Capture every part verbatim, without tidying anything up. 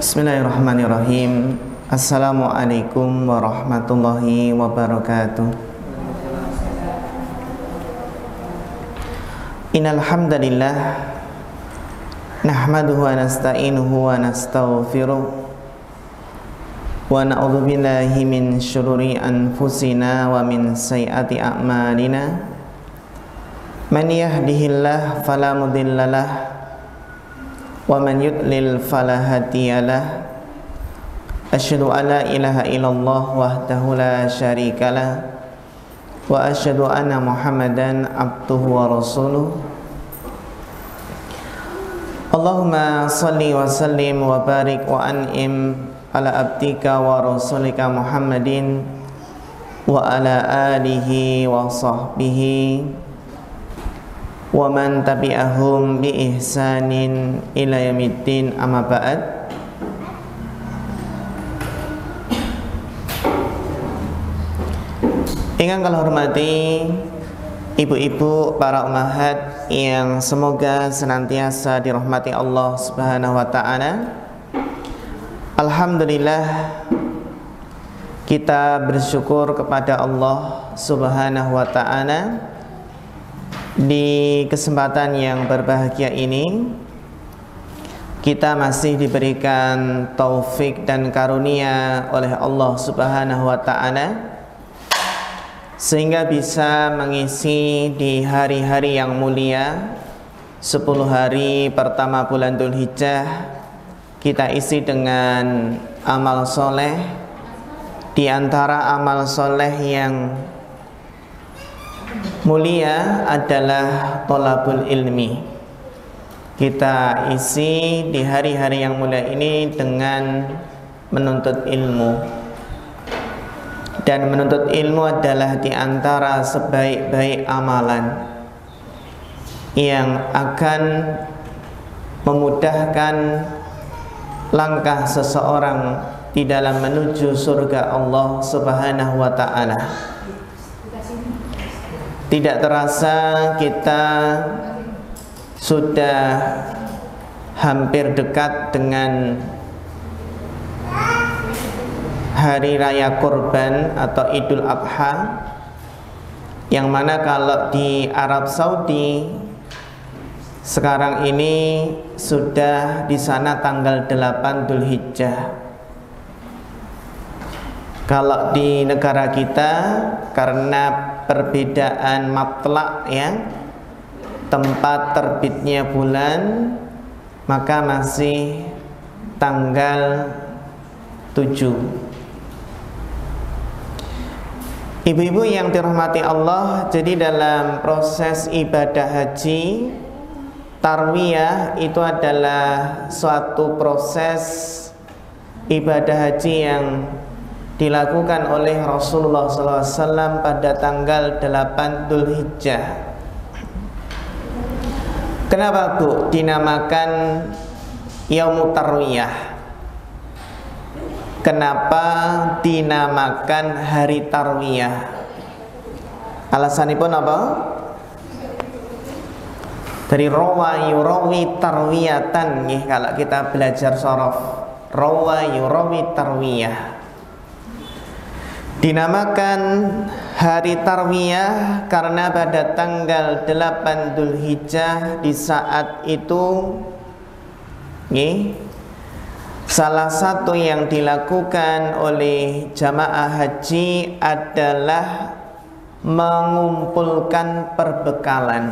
Bismillahirrahmanirrahim. Assalamualaikum warahmatullahi wabarakatuh. Innal hamdalillah nahmaduhu wa nasta'inuhu wa nastaghfiruh wa na'udzu billahi min syururi anfusina wa min sayyiati a'malina. Man yahdihillahu fala mudhillalah wa man yudlil fala hadiyalah. Asyhadu an la ilaha illallah wahdahu la syarikalah wa asyhadu anna Muhammadan abduhu wa rasuluh. Allahumma salli wa sallim wa barik wa an'im ala abdika wa rasulika Muhammadin wa ala alihi wa sahbihi wa man tabi'ahum bi ihsanin ila yaumiddin, amma ba'd. Ingkang kula hormati ibu-ibu, para ummahat yang semoga senantiasa dirahmati Allah Subhanahu wa taala. Alhamdulillah, kita bersyukur kepada Allah Subhanahu wa taala di kesempatan yang berbahagia ini. Kita masih diberikan taufik dan karunia oleh Allah Subhanahu wa taala sehingga bisa mengisi di hari-hari yang mulia, sepuluh hari pertama bulan Dzulhijjah, kita isi dengan amal soleh. Di antara amal soleh yang mulia adalah thalabul ilmi. Kita isi di hari-hari yang mulia ini dengan menuntut ilmu. Dan menuntut ilmu adalah di antara sebaik-baik amalan yang akan memudahkan langkah seseorang di dalam menuju surga Allah Subhanahu wa taala. Tidak terasa kita sudah hampir dekat dengan Hari Raya Kurban atau Idul Adha, yang mana kalau di Arab Saudi sekarang ini sudah di sana tanggal delapan Dzulhijjah. Kalau di negara kita karena perbedaan matlak, ya, tempat terbitnya bulan, maka masih tanggal tujuh. Ibu-ibu yang dirahmati Allah, jadi dalam proses ibadah haji, tarwiyah itu adalah suatu proses ibadah haji yang dilakukan oleh Rasulullah shallallahu alaihi wasallam pada tanggal delapan Dzulhijjah. Kenapa, Bu, dinamakan Yaumut Tarwiyah? Kenapa dinamakan hari tarwiyah? Alasanipun apa? Dari rawa yurawi tarwiyatan, nih, kalau kita belajar shorof, rawa yurawi tarwiyah. Dinamakan hari tarwiyah karena pada tanggal delapan Dzulhijjah di saat itu, nih, salah satu yang dilakukan oleh jamaah haji adalah mengumpulkan perbekalan.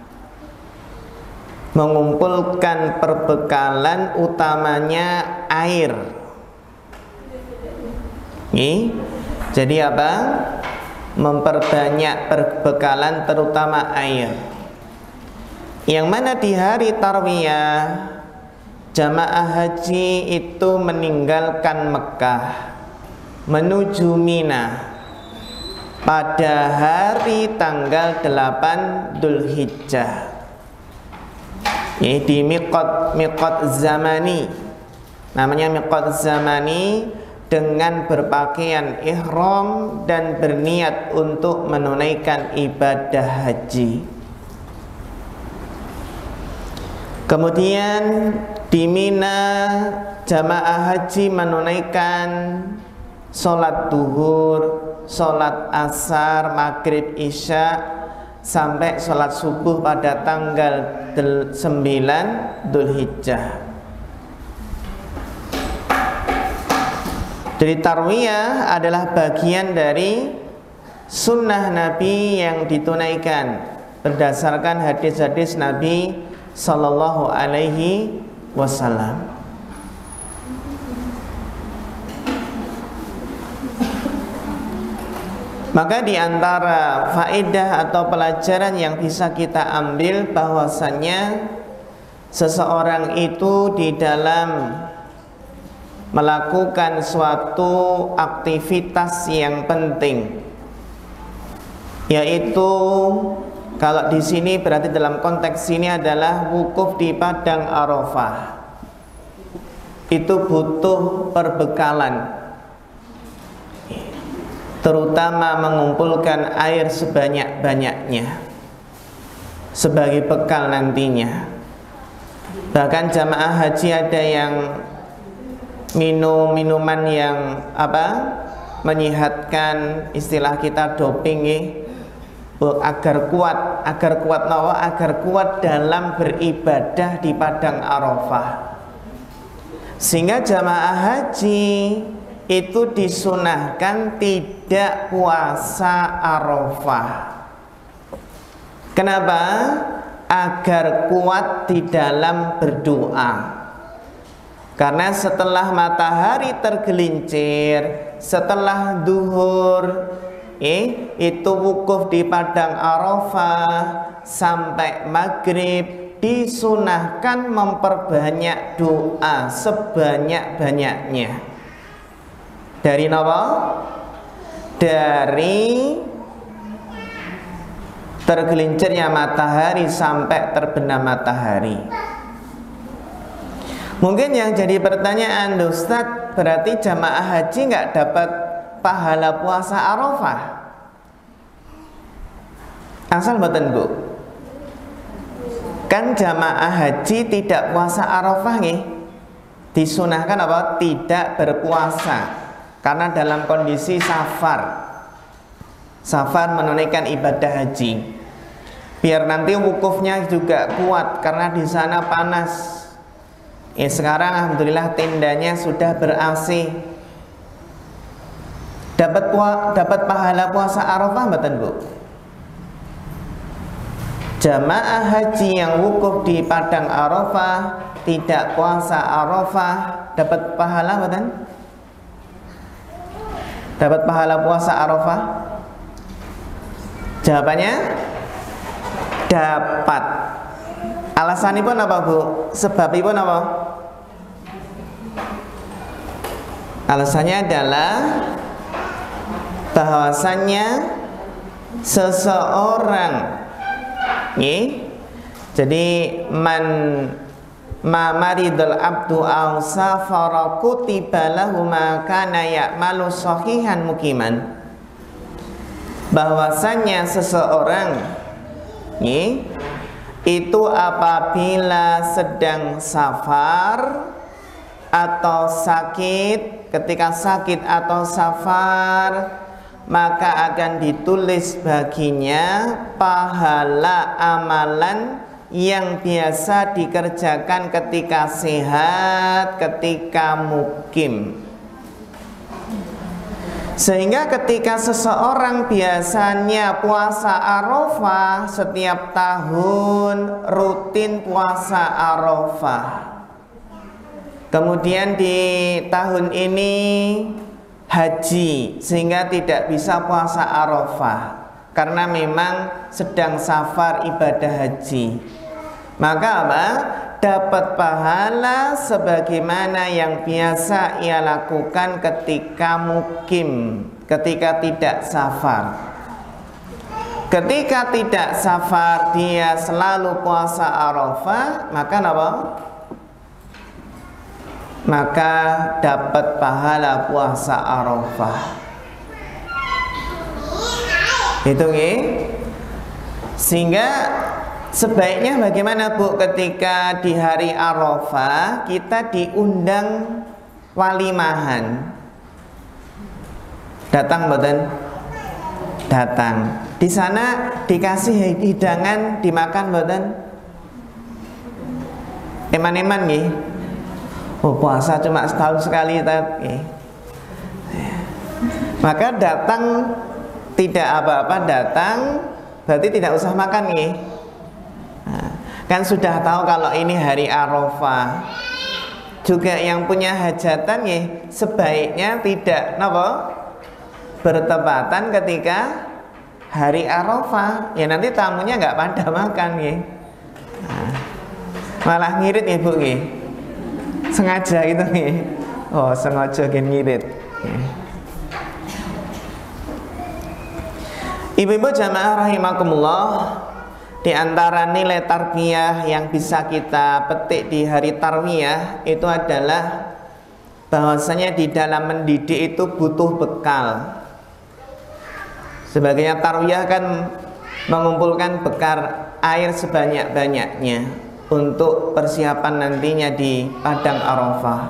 Mengumpulkan perbekalan utamanya air. Nih, jadi apa? Memperbanyak perbekalan terutama air. Yang mana di hari tarwiyah jamaah haji itu meninggalkan Mekah menuju Mina pada hari tanggal delapan Dzulhijjah. Ya, di miqat miqat zamani. Namanya miqat zamani, dengan berpakaian ihram dan berniat untuk menunaikan ibadah haji. Kemudian di Mina jamaah haji menunaikan sholat duhur, sholat asar, maghrib, isya sampai sholat subuh pada tanggal sembilan Dzulhijjah. Jadi tarwiyah adalah bagian dari sunnah Nabi yang ditunaikan berdasarkan hadis-hadis Nabi Sallallahu Alaihi Wasallam. Maka di antara faedah atau pelajaran yang bisa kita ambil bahwasannya seseorang itu di dalam melakukan suatu aktivitas yang penting, yaitu kalau di sini berarti dalam konteks ini adalah wukuf di padang Arafah. Itu butuh perbekalan, terutama mengumpulkan air sebanyak-banyaknya sebagai bekal nantinya. Bahkan jamaah haji ada yang minum minuman yang apa menyehatkan, istilah kita doping ya, agar kuat, agar kuat nawa, agar kuat dalam beribadah di padang Arafah. Sehingga jamaah haji itu disunahkan tidak puasa Arafah. Kenapa? Agar kuat di dalam berdoa. Karena setelah matahari tergelincir, setelah duhur, eh, itu wukuf di padang Arafah sampai maghrib, disunahkan memperbanyak doa sebanyak-banyaknya. Dari apa? Dari tergelincirnya matahari sampai terbenam matahari. Mungkin yang jadi pertanyaan, Ustadz, berarti jamaah haji nggak dapat pahala puasa Arafah? Asal mboten Bu. Kan jamaah haji tidak puasa Arafah nih. Disunahkan apa? Tidak berpuasa. Karena dalam kondisi safar. Safar menunaikan ibadah haji. Biar nanti wukufnya juga kuat karena di sana panas. Ya sekarang alhamdulillah tendanya sudah ber-A C. Dapat dapat pahala puasa Arafah mboten Bu? Jamaah haji yang wukuf di padang Arafah tidak puasa Arafah dapat pahala mboten? Dapat pahala puasa Arafah? Jawabannya dapat. Alasanipun apa Bu? Sebabipun apa? Alasannya adalah bahwasannya seseorang nih, jadi man ma maridul abdu aw safara kutiba lahu ma kana ya'malu sahihan mukiman. Bahwasannya seseorang nih, itu apabila sedang safar atau sakit, ketika sakit atau safar, maka akan ditulis baginya pahala amalan yang biasa dikerjakan ketika sehat, ketika mukim. Sehingga ketika seseorang biasanya puasa Arafah setiap tahun, rutin puasa Arafah, kemudian di tahun ini haji sehingga tidak bisa puasa Arafah karena memang sedang safar ibadah haji, maka apa? Dapat pahala sebagaimana yang biasa ia lakukan ketika mukim, ketika tidak safar. Ketika tidak safar dia selalu puasa Arafah, maka apa? Maka dapat pahala puasa Arafah. Itu nggih. Sehingga Sebaiknya bagaimana Bu ketika di hari Arafah kita diundang walimahan? Datang mboten? Datang. Di sana dikasih hidangan, dimakan mboten? Eman-eman nggih. Oh, puasa cuma setahun sekali tapi. Maka datang tidak apa-apa, datang berarti tidak usah makan nggih. Nah, kan sudah tahu kalau ini hari Arafah. Juga yang punya hajatan nggih sebaiknya tidak napa? Bertepatan ketika hari Arafah, ya nanti tamunya nggak pada makan ya. Nah, malah ngirit ya Bu ya. Sengaja gitu ya. Oh sengaja gen ngirit ya. Ibu-ibu jamaah rahimakumullah, di antara nilai tarbiyah yang bisa kita petik di hari tarwiyah itu adalah bahwasanya di dalam mendidik itu butuh bekal. Sebagian tarwiyah kan mengumpulkan bekal air sebanyak-banyaknya untuk persiapan nantinya di padang Arafah.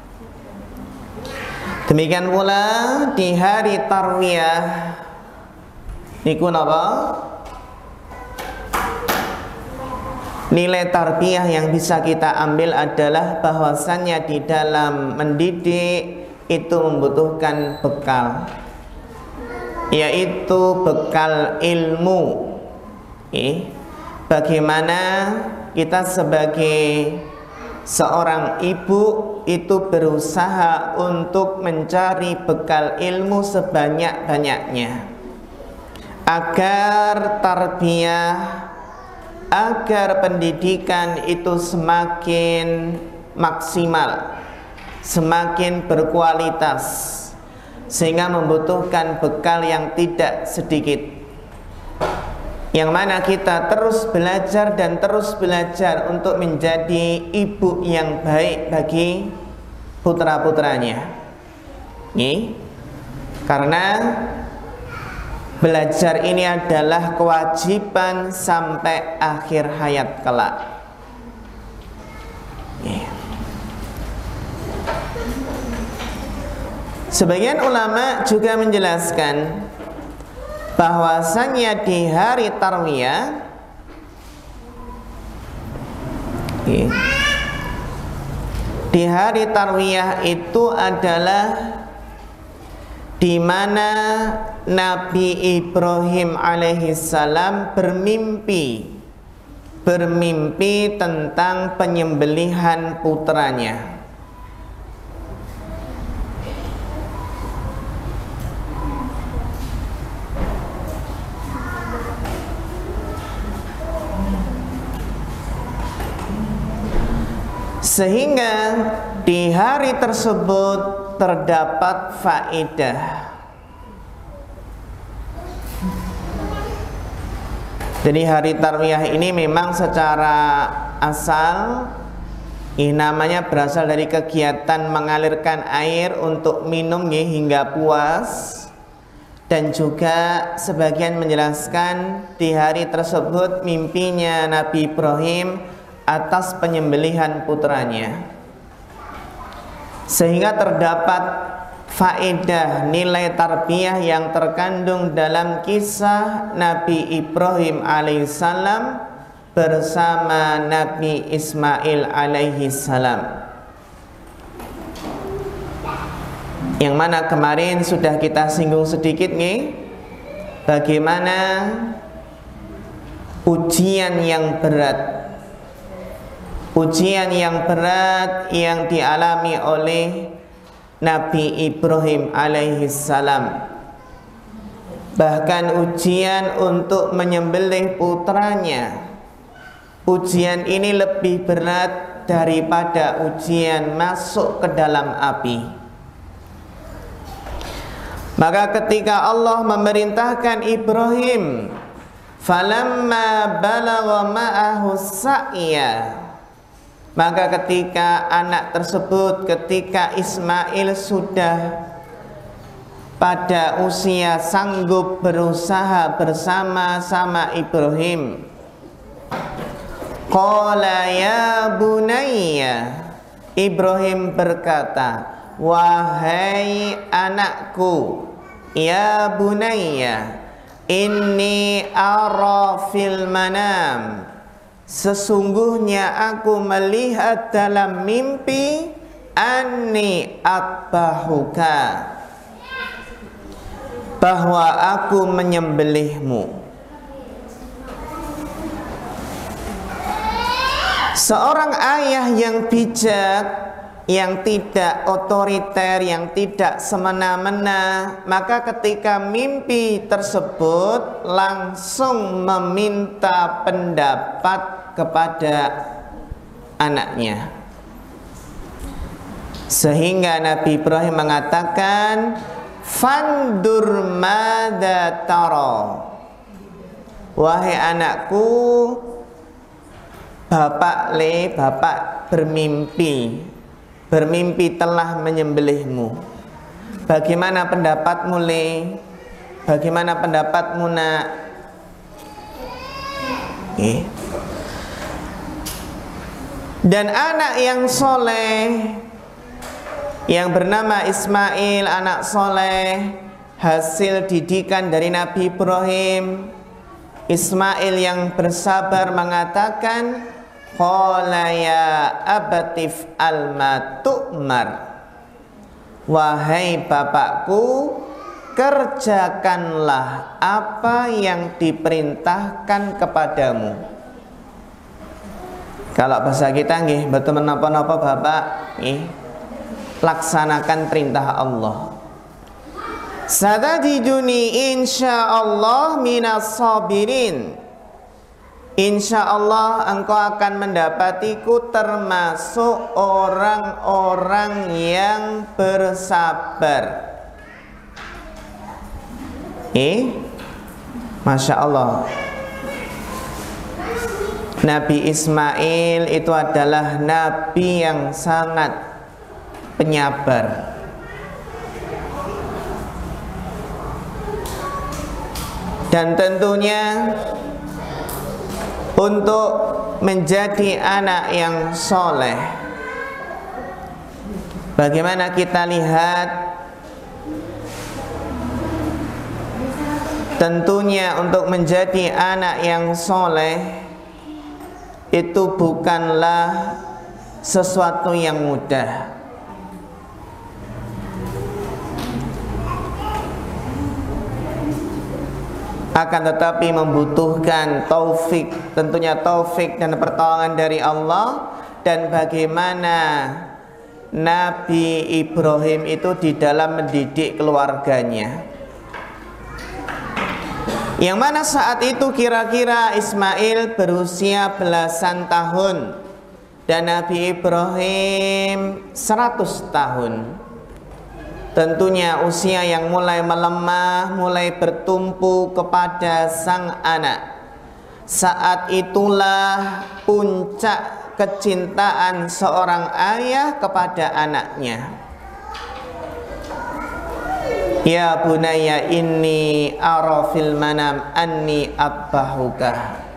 Demikian pula di hari tarwiyah niku napa? Nilai tarbiyah yang bisa kita ambil adalah bahwasannya di dalam mendidik itu membutuhkan bekal, yaitu bekal ilmu. Eh, bagaimana kita sebagai seorang ibu itu berusaha untuk mencari bekal ilmu sebanyak-banyaknya agar tarbiyah, agar pendidikan itu semakin maksimal, semakin berkualitas, sehingga membutuhkan bekal yang tidak sedikit, yang mana kita terus belajar dan terus belajar untuk menjadi ibu yang baik bagi putra-putranya. Nih, karena belajar ini adalah kewajiban sampai akhir hayat kelak. Nih. Sebagian ulama juga menjelaskan bahwasannya di hari tarwiyah di hari tarwiyah itu adalah di mana Nabi Ibrahim alaihissalam bermimpi bermimpi tentang penyembelihan putranya. Sehingga di hari tersebut terdapat faedah. Jadi hari tarwiyah ini memang secara asal ini namanya berasal dari kegiatan mengalirkan air untuk minum ya, hingga puas. Dan juga sebagian menjelaskan di hari tersebut mimpinya Nabi Ibrahim atas penyembelihan putranya, sehingga terdapat faedah nilai tarbiyah yang terkandung dalam kisah Nabi Ibrahim alaihissalam bersama Nabi Ismail alaihissalam, yang mana kemarin sudah kita singgung sedikit nih, bagaimana ujian yang berat Ujian yang berat yang dialami oleh Nabi Ibrahim alaihissalam. Bahkan ujian untuk menyembelih putranya, ujian ini lebih berat daripada ujian masuk ke dalam api. Maka ketika Allah memerintahkan Ibrahim, falamma balagha ma'ahu sa'ya, maka ketika anak tersebut, ketika Ismail sudah pada usia sanggup berusaha bersama-sama Ibrahim, Qala ya bunayya, Ibrahim berkata, wahai anakku, ya bunayya, inni ara fil manam, sesungguhnya aku melihat dalam mimpi, anni atbahuka, bahwa aku menyembelihmu. Seorang ayah yang bijak, yang tidak otoriter, yang tidak semena-mena, maka ketika mimpi tersebut langsung meminta pendapat kepada anaknya. Sehingga Nabi Ibrahim mengatakan, fandur madza tara, wahai anakku, bapak le, bapak bermimpi, bermimpi telah menyembelihmu. Bagaimana pendapatmu le? Bagaimana pendapatmu nak? Okay. Dan anak yang soleh, yang bernama Ismail, anak soleh, hasil didikan dari Nabi Ibrahim. Ismail yang bersabar mengatakan, qala ya abatif alma tu'mar, wahai bapakku, kerjakanlah apa yang diperintahkan kepadamu. Kalau bahasa kita nggih, betul menapa-napa bapak, nggih, laksanakan perintah Allah. Satajiduni insyaallah minas sabirin, insyaallah engkau akan mendapatiku termasuk orang-orang yang bersabar. Eh, Masya Allah, Nabi Ismail itu adalah nabi yang sangat penyabar. Dan tentunya untuk menjadi anak yang soleh, bagaimana kita lihat, tentunya untuk menjadi anak yang soleh itu bukanlah sesuatu yang mudah. Akan tetapi membutuhkan taufik, tentunya taufik dan pertolongan dari Allah. Dan bagaimana Nabi Ibrahim itu di dalam mendidik keluarganya, yang mana saat itu kira-kira Ismail berusia belasan tahun dan Nabi Ibrahim seratus tahun. Tentunya usia yang mulai melemah, mulai bertumpu kepada sang anak. Saat itulah puncak kecintaan seorang ayah kepada anaknya. Ya bunayya inni ara fil manam anni atbahuka.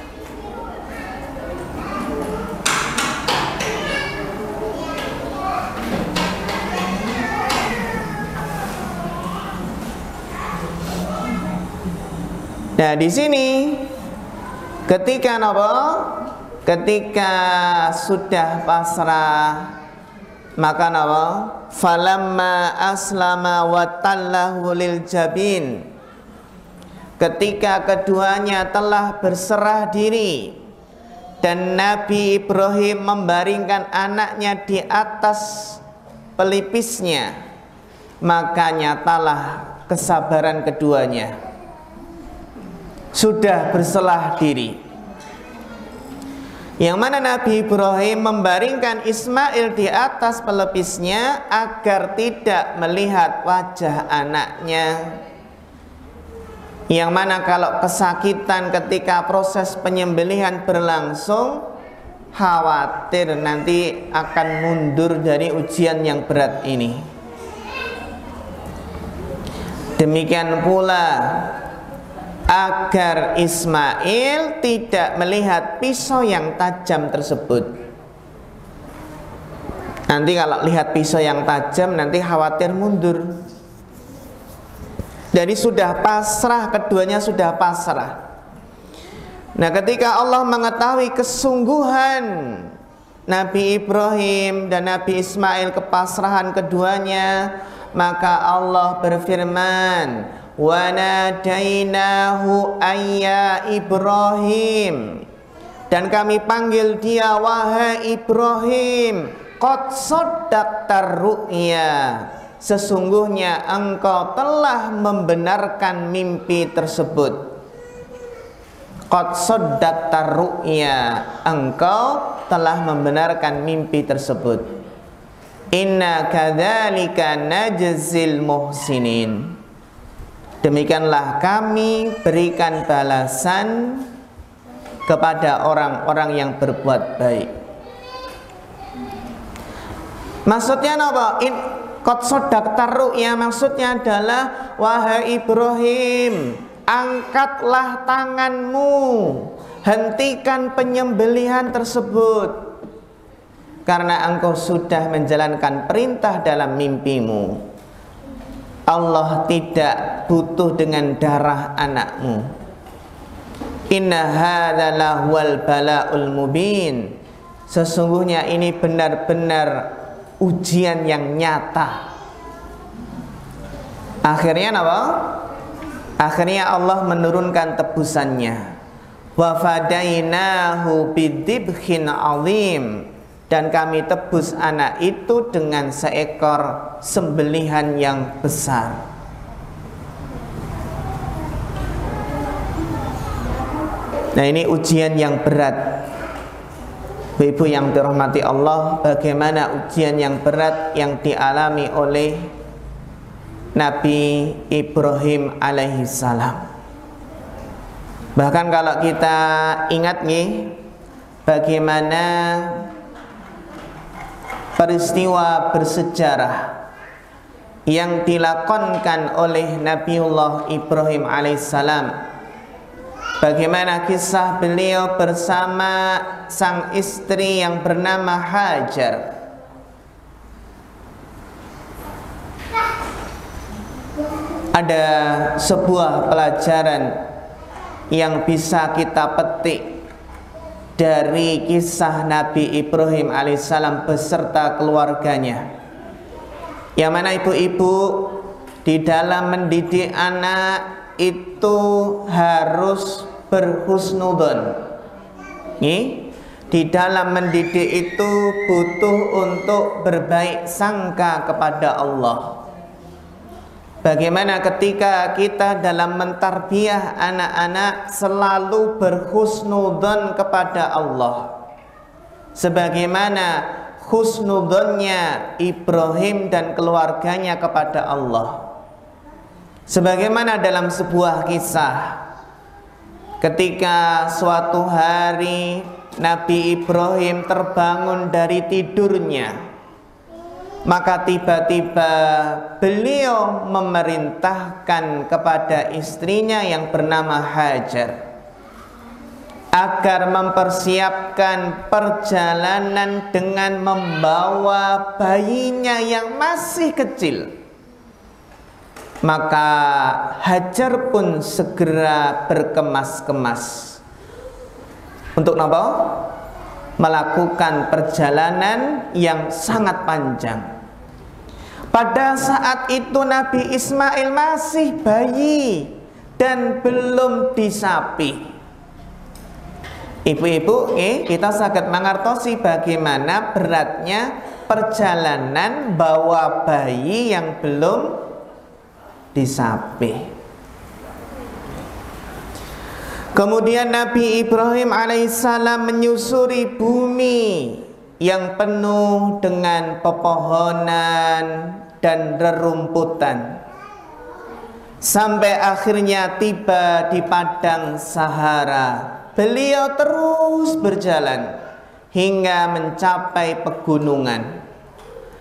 Nah, di sini ketika napa? Ketika sudah pasrah, maka napa? Falamma aslama wa tallahu lil jabin. Ketika keduanya telah berserah diri dan Nabi Ibrahim membaringkan anaknya di atas pelipisnya, maka nyatalah kesabaran keduanya. Sudah berserah diri, yang mana Nabi Ibrahim membaringkan Ismail di atas pelepisnya agar tidak melihat wajah anaknya, yang mana kalau kesakitan ketika proses penyembelihan berlangsung, khawatir nanti akan mundur dari ujian yang berat ini. Demikian pula agar Ismail tidak melihat pisau yang tajam tersebut. Nanti kalau lihat pisau yang tajam nanti khawatir mundur. Jadi sudah pasrah, keduanya sudah pasrah. Nah, ketika Allah mengetahui kesungguhan Nabi Ibrahim dan Nabi Ismail, kepasrahan keduanya, maka Allah berfirman, wa nadainahu ayya Ibrahim, dan kami panggil dia, wahai Ibrahim, qad saddaqtar ru'ya, sesungguhnya engkau telah membenarkan mimpi tersebut. Qad saddaqtar ru'ya, engkau telah membenarkan mimpi tersebut. Inna kadzalika najzil muhsinin, demikianlah kami berikan balasan kepada orang-orang yang berbuat baik. Maksudnya apa? In qad saddaqtar ru'ya, maksudnya adalah, wahai Ibrahim, angkatlah tanganmu, hentikan penyembelihan tersebut, karena engkau sudah menjalankan perintah dalam mimpimu. Allah tidak butuh dengan darah anakmu. Inna hadza lahwal bala'ul mubin, sesungguhnya ini benar-benar ujian yang nyata. Akhirnya apa? Akhirnya Allah menurunkan tebusannya. Wa fadainahu bidibhin azim, dan kami tebus anak itu dengan seekor sembelihan yang besar. Nah, ini ujian yang berat. Ibu yang dirahmati Allah, bagaimana ujian yang berat yang dialami oleh Nabi Ibrahim alaihi salam. Bahkan kalau kita ingat nih, bagaimana peristiwa bersejarah yang dilakonkan oleh Nabiullah Ibrahim alaihissalam, bagaimana kisah beliau bersama sang istri yang bernama Hajar. Ada sebuah pelajaran yang bisa kita petik dari kisah Nabi Ibrahim alaihissalam beserta keluarganya, yang mana ibu-ibu di dalam mendidik anak itu harus berhusnudzon. Nih, di dalam mendidik itu butuh untuk berbaik sangka kepada Allah. Bagaimana ketika kita dalam mentarbiyah anak-anak selalu berhusnudzon kepada Allah, sebagaimana husnudzonnya Ibrahim dan keluarganya kepada Allah. Sebagaimana dalam sebuah kisah, ketika suatu hari Nabi Ibrahim terbangun dari tidurnya, maka tiba-tiba beliau memerintahkan kepada istrinya yang bernama Hajar agar mempersiapkan perjalanan dengan membawa bayinya yang masih kecil. Maka Hajar pun segera berkemas-kemas untuk apa? Melakukan perjalanan yang sangat panjang. Pada saat itu Nabi Ismail masih bayi dan belum disapi. Ibu-ibu, eh, kita sangat mengertosi bagaimana beratnya perjalanan bawa bayi yang belum disapi. Kemudian Nabi Ibrahim alaihissalam menyusuri bumi yang penuh dengan pepohonan dan rerumputan, sampai akhirnya tiba di padang Sahara. Beliau terus berjalan hingga mencapai pegunungan.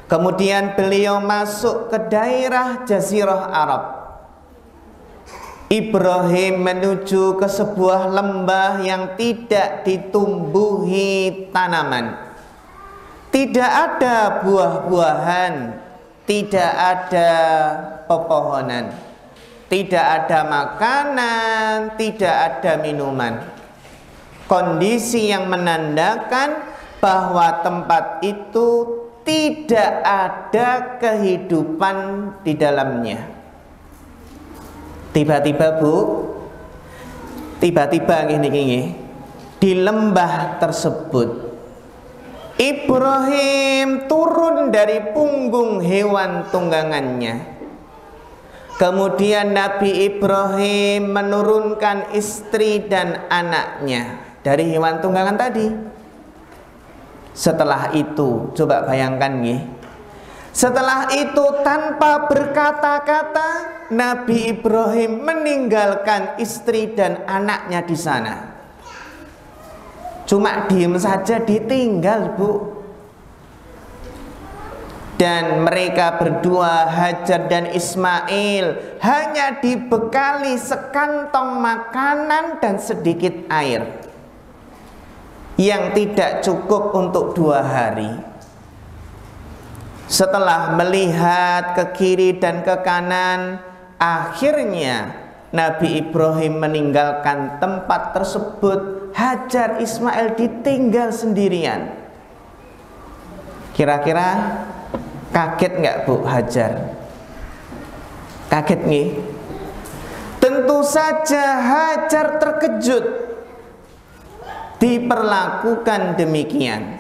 Kemudian beliau masuk ke daerah Jazirah Arab. Ibrahim menuju ke sebuah lembah yang tidak ditumbuhi tanaman, tidak ada buah-buahan, tidak ada pepohonan, tidak ada makanan, tidak ada minuman. Kondisi yang menandakan bahwa tempat itu tidak ada kehidupan di dalamnya. Tiba-tiba Bu, tiba-tiba gini-gini di lembah tersebut Ibrahim turun dari punggung hewan tunggangannya. Kemudian Nabi Ibrahim menurunkan istri dan anaknya dari hewan tunggangan tadi. Setelah itu, coba bayangkan nih. Setelah itu tanpa berkata-kata, Nabi Ibrahim meninggalkan istri dan anaknya di sana. Cuma diem saja ditinggal, Bu. Dan mereka berdua, Hajar dan Ismail, hanya dibekali sekantong makanan dan sedikit air yang tidak cukup untuk dua hari. Setelah melihat ke kiri dan ke kanan, akhirnya Nabi Ibrahim meninggalkan tempat tersebut. Hajar Ismail ditinggal sendirian. Kira-kira kaget nggak Bu Hajar? Kaget nih? Tentu saja Hajar terkejut diperlakukan demikian.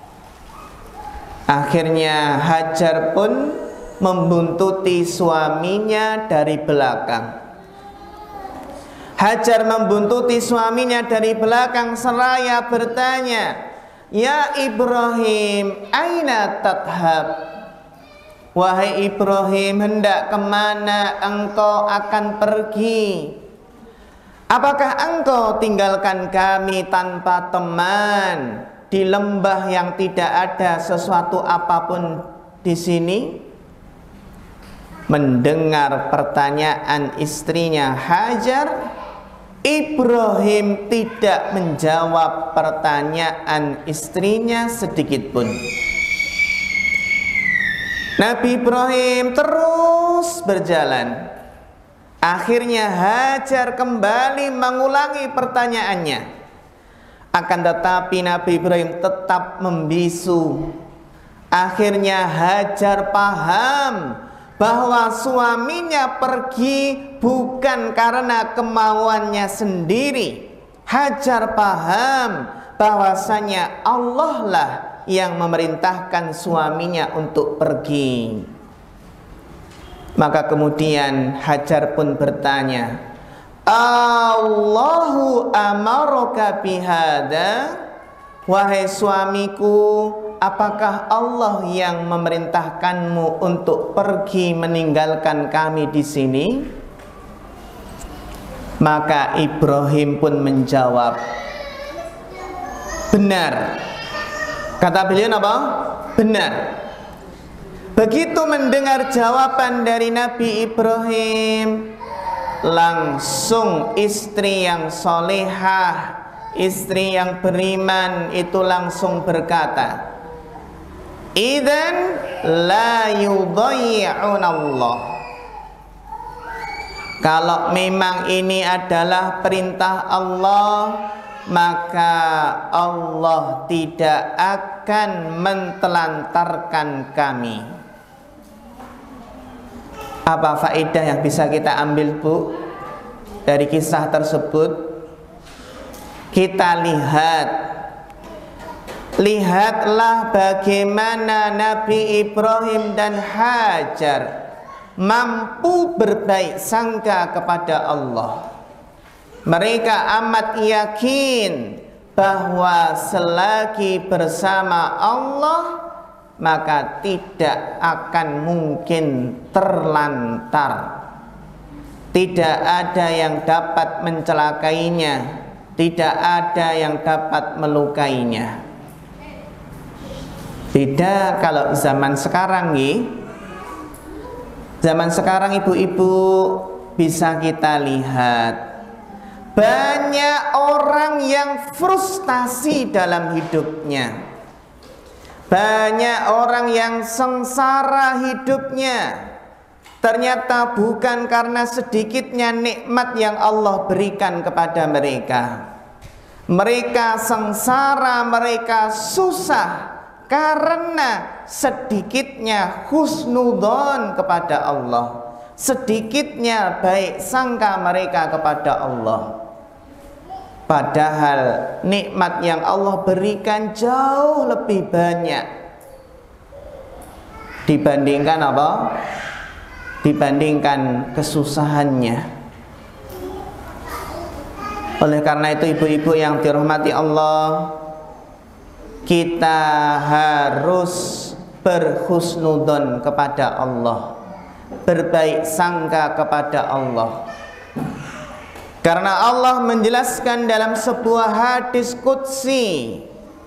Akhirnya Hajar pun membuntuti suaminya dari belakang. Hajar membuntuti suaminya dari belakang seraya bertanya, "Ya Ibrahim, aina tadhab?" Wahai Ibrahim, hendak kemana engkau akan pergi? Apakah engkau tinggalkan kami tanpa teman di lembah yang tidak ada sesuatu apapun di sini? Mendengar pertanyaan istrinya Hajar, Ibrahim tidak menjawab pertanyaan istrinya sedikit pun. Nabi Ibrahim terus berjalan. Akhirnya Hajar kembali mengulangi pertanyaannya. Akan tetapi Nabi Ibrahim tetap membisu. Akhirnya Hajar paham bahwa suaminya pergi bukan karena kemauannya sendiri. Hajar paham bahwasanya Allah lah yang memerintahkan suaminya untuk pergi. Maka kemudian Hajar pun bertanya, Allahu amaraka bihada? Wahai suamiku, apakah Allah yang memerintahkanmu untuk pergi meninggalkan kami di sini? Maka Ibrahim pun menjawab, benar. Kata beliau apa? Benar. Begitu mendengar jawaban dari Nabi Ibrahim, langsung istri yang solehah, istri yang beriman itu langsung berkata, idzan la yudayyi'unallah. Kalau memang ini adalah perintah Allah, maka Allah tidak akan mentelantarkan kami. Apa faedah yang bisa kita ambil, Bu, dari kisah tersebut? Kita lihat, lihatlah bagaimana Nabi Ibrahim dan Hajar mampu berbaik sangka kepada Allah. Mereka amat yakin bahwa selagi bersama Allah, maka tidak akan mungkin terlantar. Tidak ada yang dapat mencelakainya, tidak ada yang dapat melukainya. Beda kalau zaman sekarang nih. Zaman sekarang ibu-ibu bisa kita lihat banyak orang yang frustasi dalam hidupnya, banyak orang yang sengsara hidupnya. Ternyata bukan karena sedikitnya nikmat yang Allah berikan kepada mereka. Mereka sengsara, mereka susah karena sedikitnya husnudzon kepada Allah, sedikitnya baik sangka mereka kepada Allah. Padahal nikmat yang Allah berikan jauh lebih banyak dibandingkan apa? Dibandingkan kesusahannya. Oleh karena itu ibu-ibu yang dirahmati Allah, kita harus berhusnudzon kepada Allah, berbaik sangka kepada Allah. Karena Allah menjelaskan dalam sebuah hadis qudsi,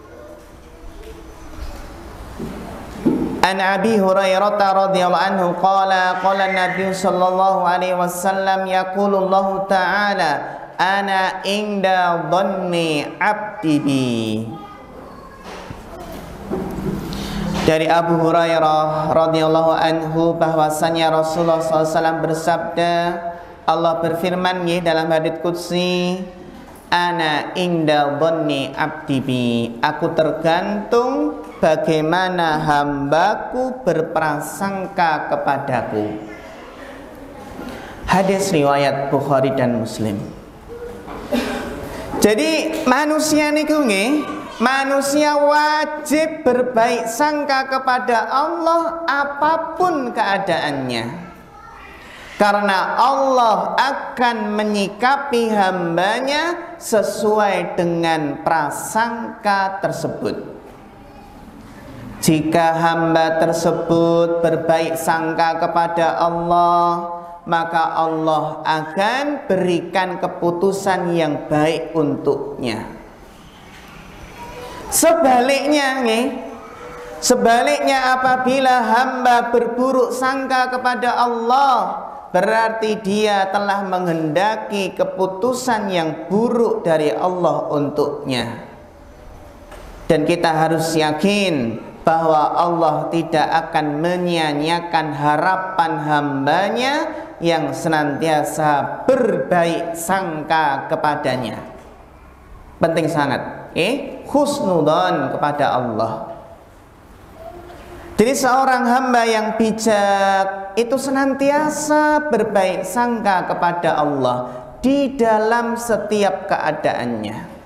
An Abi Hurairah radhiyallahu anhu qala qala Nabi sallallahu alaihi wasallam yaqulullahu ta'ala ana inda dhanni 'abdi bi. Dari Abu Hurairah radhiyallahu anhu bahwasanya Rasulullah sallallahu alaihi wasallam bersabda, Allah berfirman ya dalam hadits qudsi, ana inda dhanni 'abdi bi, aku tergantung bagaimana hambaku berprasangka kepadaku. Hadis riwayat Bukhari dan Muslim. Jadi manusia niku nggih, manusia wajib berbaik sangka kepada Allah apapun keadaannya. Karena Allah akan menyikapi hambanya sesuai dengan prasangka tersebut. Jika hamba tersebut berbaik sangka kepada Allah, maka Allah akan berikan keputusan yang baik untuknya. Sebaliknya nih, sebaliknya apabila hamba berburuk sangka kepada Allah, berarti dia telah menghendaki keputusan yang buruk dari Allah untuknya. Dan kita harus yakin bahwa Allah tidak akan menyia-nyiakan harapan hambanya yang senantiasa berbaik sangka kepadanya. Penting sangat, eh, husnudzon kepada Allah. Jadi seorang hamba yang bijak itu senantiasa berbaik sangka kepada Allah di dalam setiap keadaannya.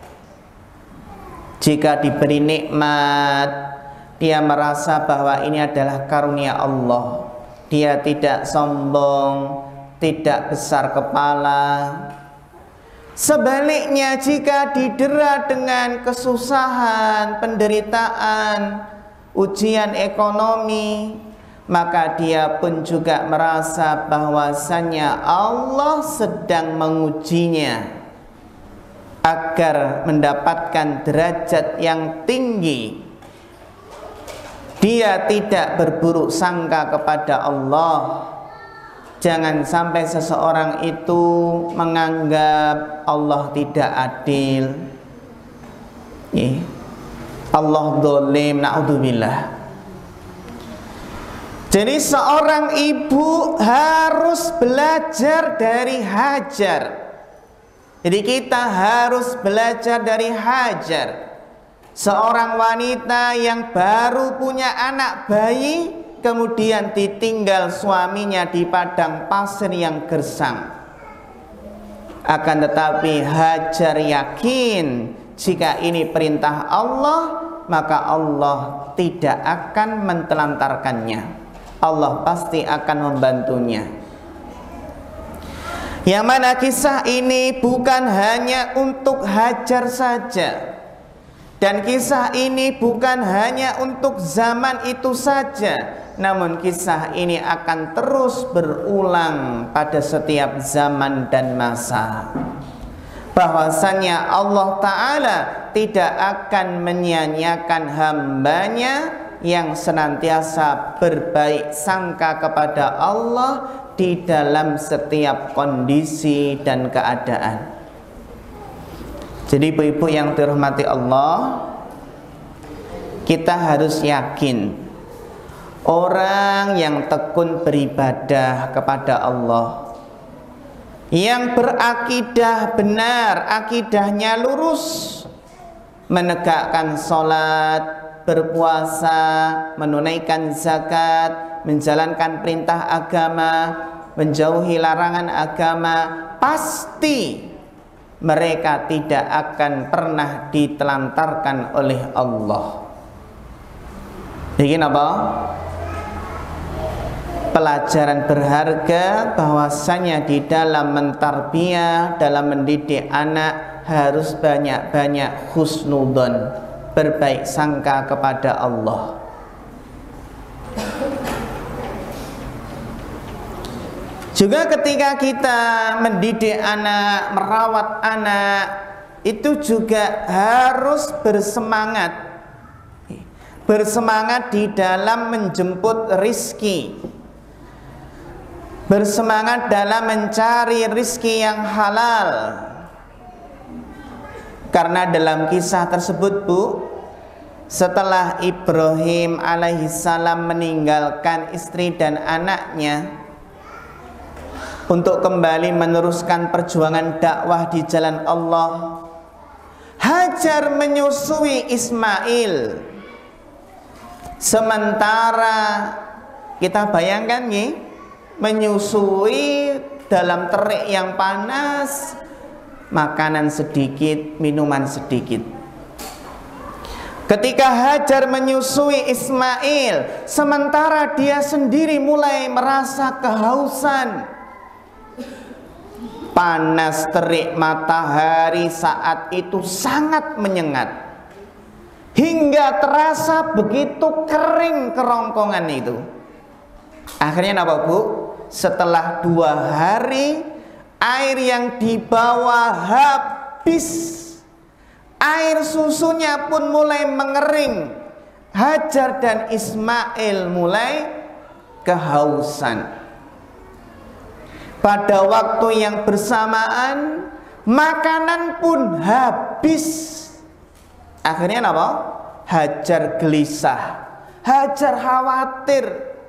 Jika diberi nikmat, dia merasa bahwa ini adalah karunia Allah. Dia tidak sombong, tidak besar kepala. Sebaliknya jika didera dengan kesusahan, penderitaan, ujian ekonomi, maka dia pun juga merasa bahwasannya Allah sedang mengujinya agar mendapatkan derajat yang tinggi. Dia tidak berburuk sangka kepada Allah. Jangan sampai seseorang itu menganggap Allah tidak adil, ya, Allah zalim, na'udzubillah. Jadi seorang ibu harus belajar dari Hajar. Jadi kita harus belajar dari Hajar, seorang wanita yang baru punya anak bayi, kemudian ditinggal suaminya di padang pasir yang gersang. Akan tetapi Hajar yakin jika ini perintah Allah, maka Allah tidak akan mentelantarkannya. Allah pasti akan membantunya. Yang mana kisah ini bukan hanya untuk Hajar saja, dan kisah ini bukan hanya untuk zaman itu saja, namun kisah ini akan terus berulang pada setiap zaman dan masa. Bahwasanya Allah Ta'ala tidak akan menyia-nyiakan hambanya yang senantiasa berbaik sangka kepada Allah di dalam setiap kondisi dan keadaan. Jadi ibu-ibu yang dirahmati Allah, kita harus yakin orang yang tekun beribadah kepada Allah, yang berakidah benar, akidahnya lurus, menegakkan sholat, berpuasa, menunaikan zakat, menjalankan perintah agama, menjauhi larangan agama, pasti mereka tidak akan pernah ditelantarkan oleh Allah. Ini apa? Pelajaran berharga bahwasanya di dalam mentarbiyah, dalam mendidik anak harus banyak-banyak husnudzon, berbaik sangka kepada Allah. Juga ketika kita mendidik anak, merawat anak, itu juga harus bersemangat. Bersemangat di dalam menjemput rizki, bersemangat dalam mencari rizki yang halal. Karena dalam kisah tersebut, Bu, setelah Ibrahim alaihissalam meninggalkan istri dan anaknya untuk kembali meneruskan perjuangan dakwah di jalan Allah, Hajar menyusui Ismail. Sementara kita bayangkan nih, menyusui dalam terik yang panas, makanan sedikit, minuman sedikit. Ketika Hajar menyusui Ismail, sementara dia sendiri mulai merasa kehausan. Panas terik matahari saat itu sangat menyengat, hingga terasa begitu kering kerongkongan itu. Akhirnya apa, Bu? Setelah dua hari, air yang dibawa habis, air susunya pun mulai mengering. Hajar dan Ismail mulai kehausan. Pada waktu yang bersamaan, makanan pun habis. Akhirnya apa? Hajar gelisah, Hajar khawatir.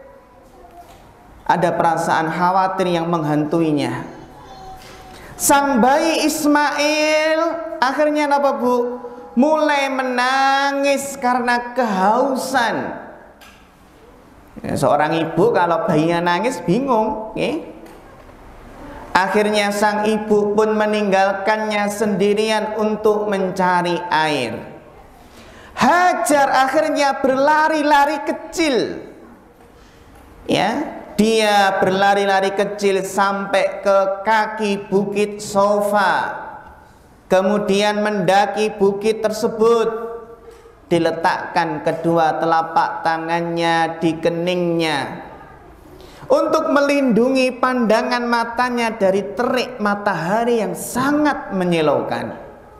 Ada perasaan khawatir yang menghantuinya. Sang bayi Ismail akhirnya apa, Bu? Mulai menangis karena kehausan. Ya, seorang ibu kalau bayinya nangis bingung, okay? Akhirnya sang ibu pun meninggalkannya sendirian untuk mencari air. Hajar akhirnya berlari-lari kecil. Ya, dia berlari-lari kecil sampai ke kaki bukit Sofa. Kemudian mendaki bukit tersebut. Diletakkan kedua telapak tangannya di keningnya untuk melindungi pandangan matanya dari terik matahari yang sangat menyilaukan.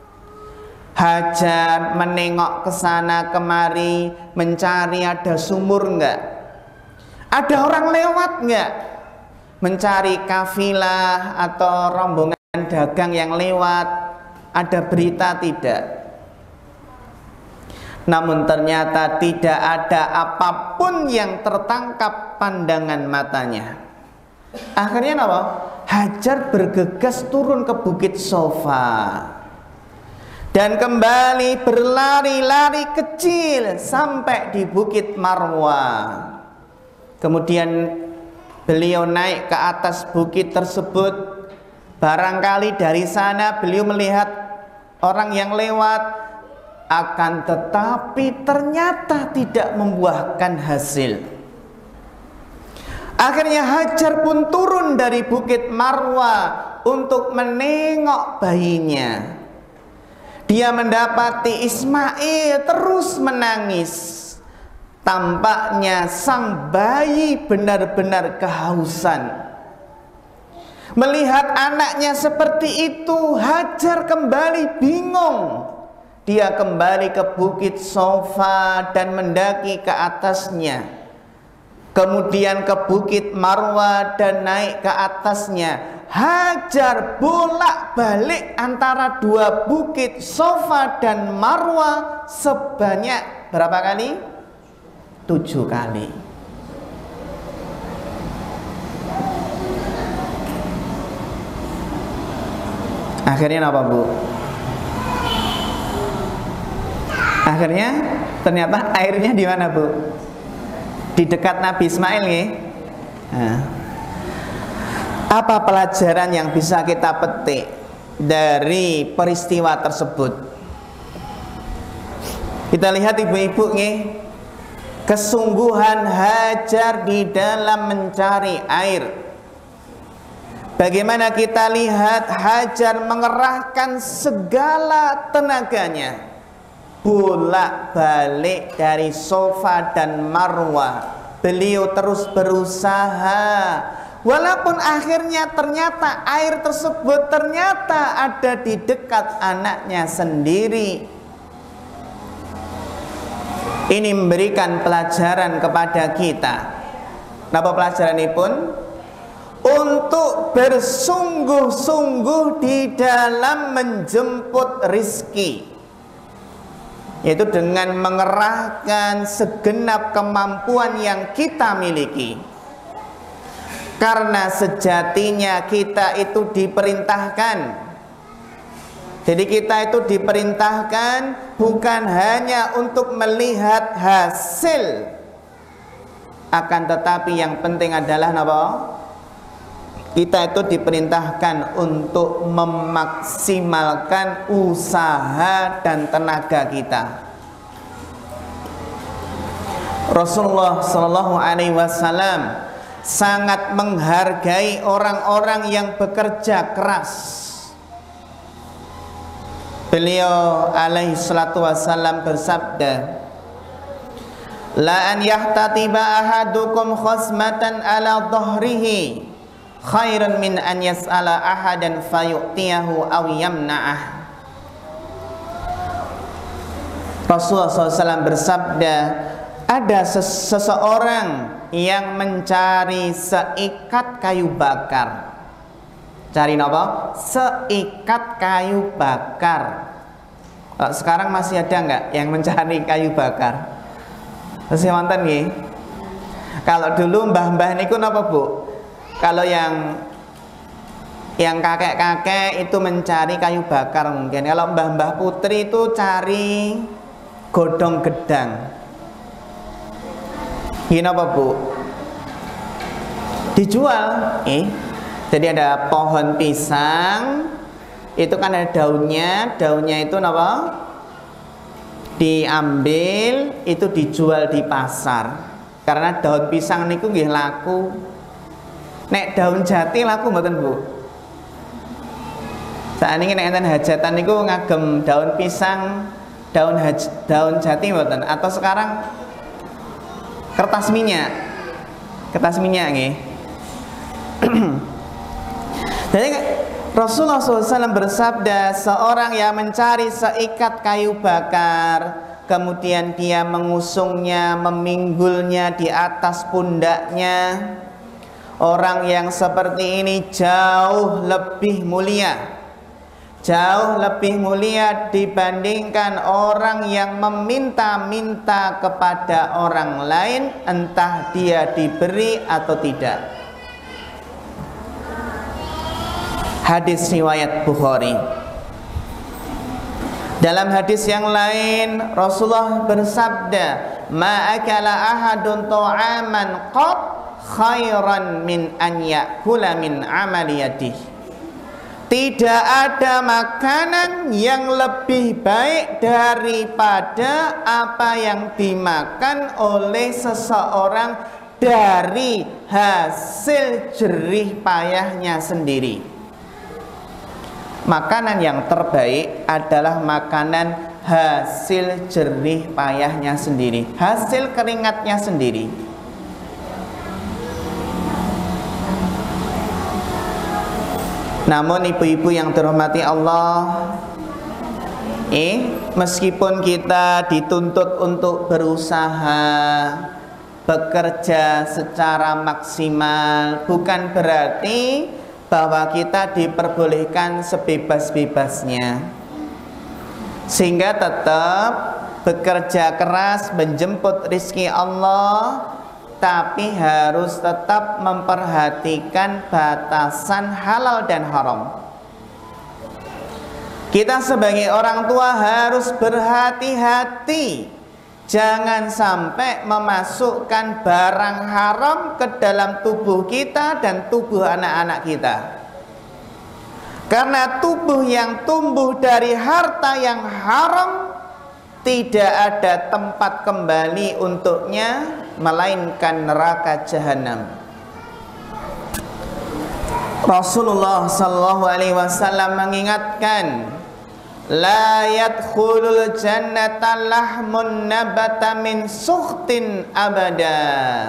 Hajar menengok ke sana kemari, mencari ada sumur enggak, ada orang lewat enggak, mencari kafilah atau rombongan dagang yang lewat, ada berita tidak. Namun ternyata tidak ada apapun yang tertangkap pandangan matanya. Akhirnya apa? Hajar bergegas turun ke bukit Sofa dan kembali berlari-lari kecil sampai di bukit Marwa. Kemudian beliau naik ke atas bukit tersebut. Barangkali dari sana beliau melihat orang yang lewat, akan tetapi ternyata tidak membuahkan hasil. Akhirnya Hajar pun turun dari bukit Marwa untuk menengok bayinya. Dia mendapati Ismail terus menangis. Tampaknya sang bayi benar-benar kehausan. Melihat anaknya seperti itu, Hajar kembali bingung. Dia kembali ke bukit Sofa dan mendaki ke atasnya. kemudian ke Bukit Marwa dan naik ke atasnya. Hajar bolak-balik antara dua bukit Safa dan Marwa sebanyak berapa kali? Tujuh kali. Akhirnya apa, Bu? Akhirnya ternyata airnya di mana, Bu? Di dekat Nabi Ismail ya. Nah, apa pelajaran yang bisa kita petik dari peristiwa tersebut? Kita lihat ibu-ibu nih, kesungguhan Hajar di dalam mencari air. Bagaimana kita lihat Hajar mengerahkan segala tenaganya, bolak-balik dari Safa dan Marwa. Beliau terus berusaha, walaupun akhirnya ternyata air tersebut ternyata ada di dekat anaknya sendiri. Ini memberikan pelajaran kepada kita. Apa pelajaran ini pun? Untuk bersungguh-sungguh di dalam menjemput rizki, yaitu dengan mengerahkan segenap kemampuan yang kita miliki. Karena sejatinya kita itu diperintahkan, jadi kita itu diperintahkan bukan hanya untuk melihat hasil, akan tetapi yang penting adalah apa? Kita itu diperintahkan untuk memaksimalkan usaha dan tenaga kita. Rasulullah Shallallahu Alaihi Wasallam sangat menghargai orang-orang yang bekerja keras. Beliau alaihi salatu wasallam bersabda, la an yahtatiba ahadukum khasmatan ala dhahrihi khairun min an yas'ala ahadan fayu'tiyahu aw yamna'ah. Rasulullah shallallahu alaihi wasallam bersabda, ada seseorang yang mencari seikat kayu bakar. Cari apa? Seikat kayu bakar. Sekarang masih ada nggak yang mencari kayu bakar? Masih wonten nggih? Kalau dulu mbah-mbah niku napa, Bu? Kalau yang yang kakek-kakek itu mencari kayu bakar mungkin. Kalau mbah-mbah putri itu cari godong gedang. Gini apa, Bu? Dijual. Eh, jadi ada pohon pisang, itu kan ada daunnya, daunnya itu apa? Diambil, itu dijual di pasar. Karena daun pisang niku nggih laku. Nek daun jati laku mboten, Bu? Saat ini nek enten hajatan niku ngagem daun pisang, daun haj, daun jati mboten? Atau sekarang kertas minyak, kertas minyak nggih. Jadi Rasulullah shallallahu alaihi wasallam bersabda, seorang yang mencari seikat kayu bakar, kemudian dia mengusungnya, meminggulnya di atas pundaknya, orang yang seperti ini jauh lebih mulia, jauh lebih mulia dibandingkan orang yang meminta-minta kepada orang lain, entah dia diberi atau tidak. Hadis riwayat Bukhari. Dalam hadis yang lain Rasulullah bersabda, ma akala ahadun ta'aman qat khairan min an ya'kula min amali yadihi. Tidak ada makanan yang lebih baik daripada apa yang dimakan oleh seseorang dari hasil jerih payahnya sendiri. Makanan yang terbaik adalah makanan hasil jerih payahnya sendiri, hasil keringatnya sendiri. Namun ibu-ibu yang dirahmati Allah, eh meskipun kita dituntut untuk berusaha, bekerja secara maksimal, bukan berarti bahwa kita diperbolehkan sebebas-bebasnya, sehingga tetap bekerja keras menjemput rizki Allah, tapi harus tetap memperhatikan batasan halal dan haram. Kita sebagai orang tua harus berhati-hati, jangan sampai memasukkan barang haram ke dalam tubuh kita dan tubuh anak-anak kita. Karena tubuh yang tumbuh dari harta yang haram tidak ada tempat kembali untuknya melainkan neraka jahanam. Rasulullah sallallahu alaihi wasallam mengingatkan, la yadkhulul jannata lahmun nabata min sukhtin abada.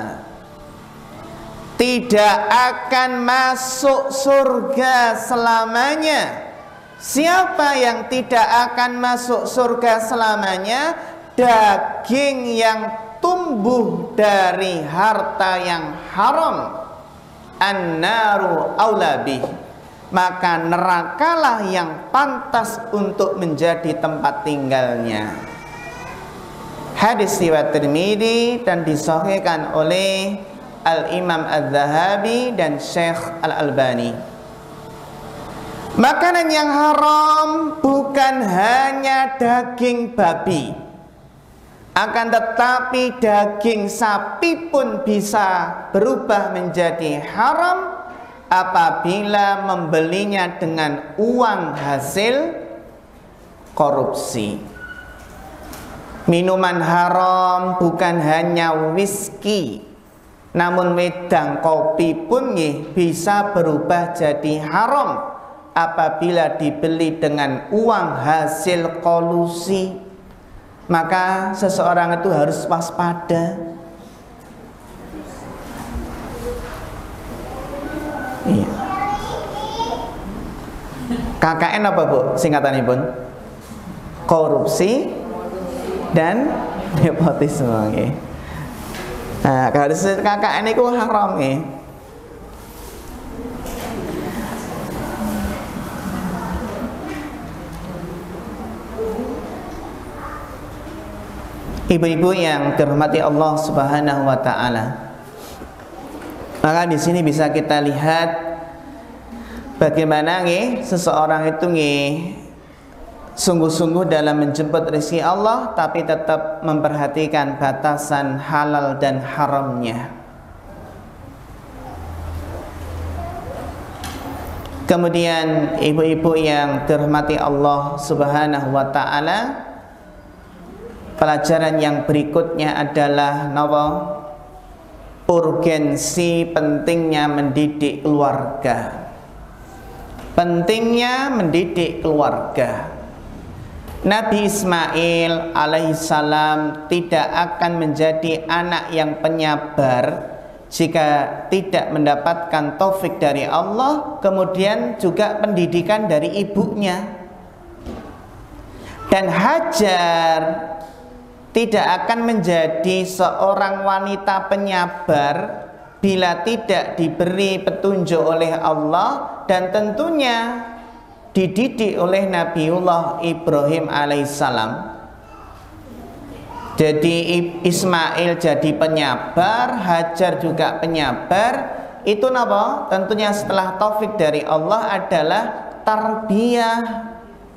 Tidak akan masuk surga selamanya. Siapa yang tidak akan masuk surga selamanya? Daging yang tumbuh dari harta yang haram. An-naru aula bih. Maka nerakalah yang pantas untuk menjadi tempat tinggalnya. Hadis riwayat Tirmidzi dan disahihkan oleh Al-Imam Adz-Dzahabi dan Syekh Al-Albani. Makanan yang haram bukan hanya daging babi, akan tetapi daging sapi pun bisa berubah menjadi haram apabila membelinya dengan uang hasil korupsi. Minuman haram bukan hanya whisky, namun wedang kopi pun bisa berubah jadi haram apabila dibeli dengan uang hasil kolusi. Maka seseorang itu harus waspada. Iya. K K N apa Bu singkatannya pun? Korupsi dan nepotisme. Okay. Nah, kalau K K N itu haram ya. Ibu-ibu yang dirahmati Allah Subhanahu wa taala. Maka di sini bisa kita lihat bagaimana nih seseorang itu nih sungguh-sungguh dalam menjemput rezeki Allah, tapi tetap memperhatikan batasan halal dan haramnya. Kemudian ibu-ibu yang dirahmati Allah Subhanahu wa taala, pelajaran yang berikutnya adalah nawa urgensi pentingnya mendidik keluarga. Pentingnya mendidik keluarga. Nabi Ismail alaihissalam tidak akan menjadi anak yang penyabar jika tidak mendapatkan taufik dari Allah, kemudian juga pendidikan dari ibunya. Dan Hajar tidak akan menjadi seorang wanita penyabar bila tidak diberi petunjuk oleh Allah dan tentunya dididik oleh Nabiullah Ibrahim alaihissalam. Jadi Ismail jadi penyabar, Hajar juga penyabar. Itu apa? Tentunya setelah taufik dari Allah adalah tarbiyah.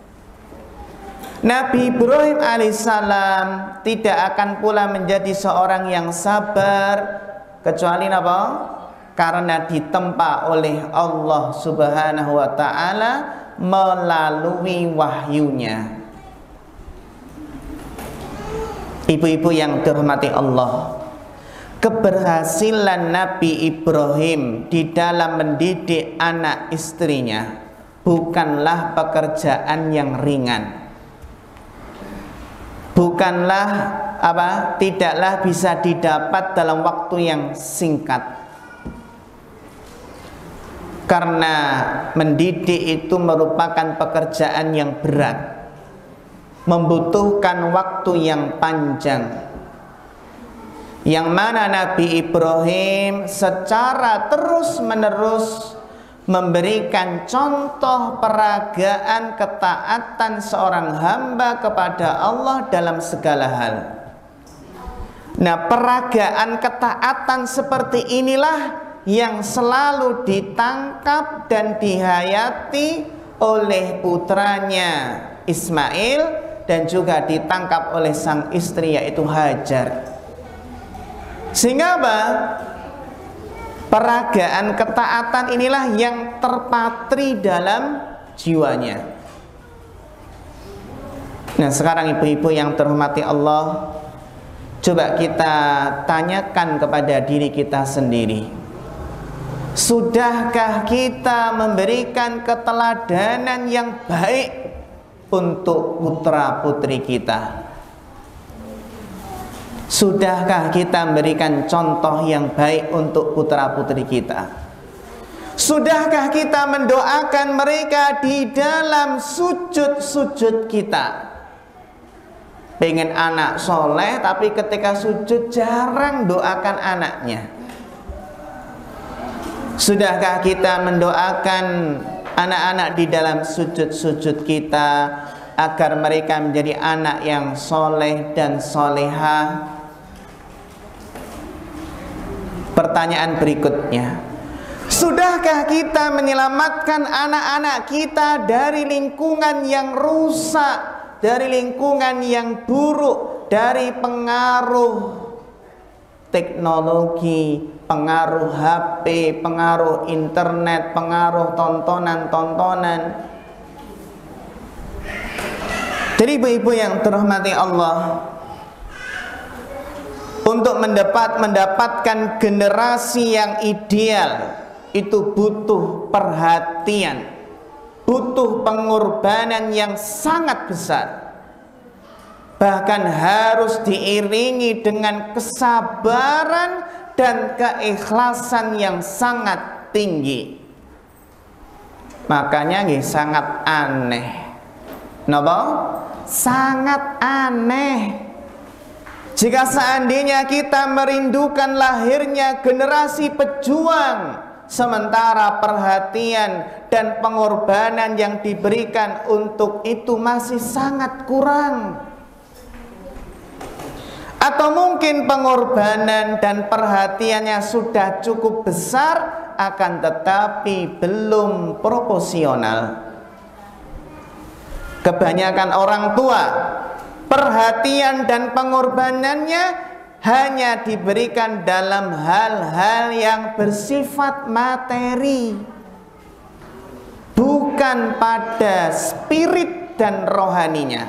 Nabi Ibrahim alaihissalam tidak akan pula menjadi seorang yang sabar kecuali apa? Karena ditempa oleh Allah Subhanahu wa taala melalui wahyunya. Ibu-ibu yang dirahmati Allah, keberhasilan Nabi Ibrahim di dalam mendidik anak istrinya bukanlah pekerjaan yang ringan. Bukanlah apa, tidaklah bisa didapat dalam waktu yang singkat. Karena mendidik itu merupakan pekerjaan yang berat, membutuhkan waktu yang panjang. yang mana Nabi Ibrahim secara terus-menerus memberikan contoh peragaan ketaatan seorang hamba kepada Allah dalam segala hal. Nah, peragaan ketaatan seperti inilah yang selalu ditangkap dan dihayati oleh putranya Ismail dan juga ditangkap oleh sang istri yaitu Hajar. Sehingga apa? Peragaan ketaatan inilah yang terpatri dalam jiwanya. Nah, sekarang ibu-ibu yang terhormati Allah, coba kita tanyakan kepada diri kita sendiri. Sudahkah kita memberikan keteladanan yang baik untuk putra-putri kita? Sudahkah kita memberikan contoh yang baik untuk putra-putri kita? Sudahkah kita mendoakan mereka di dalam sujud-sujud kita? Pengen anak soleh, tapi ketika sujud jarang doakan anaknya. Sudahkah kita mendoakan anak-anak di dalam sujud-sujud kita agar mereka menjadi anak yang soleh dan soleha? Pertanyaan berikutnya, sudahkah kita menyelamatkan anak-anak kita dari lingkungan yang rusak, dari lingkungan yang buruk, dari pengaruh teknologi, pengaruh H P, pengaruh internet, pengaruh tontonan-tontonan? Jadi ibu-ibu yang terhormati Allah, untuk mendapat mendapatkan generasi yang ideal itu butuh perhatian, butuh pengorbanan yang sangat besar. Bahkan harus diiringi dengan kesabaran dan keikhlasan yang sangat tinggi. Makanya nggih sangat aneh. Napa? Sangat aneh jika seandainya kita merindukan lahirnya generasi pejuang, sementara perhatian dan pengorbanan yang diberikan untuk itu masih sangat kurang. Atau mungkin pengorbanan dan perhatiannya sudah cukup besar, akan tetapi belum proporsional. Kebanyakan orang tua, perhatian dan pengorbanannya hanya diberikan dalam hal-hal yang bersifat materi, bukan pada spirit dan rohaninya.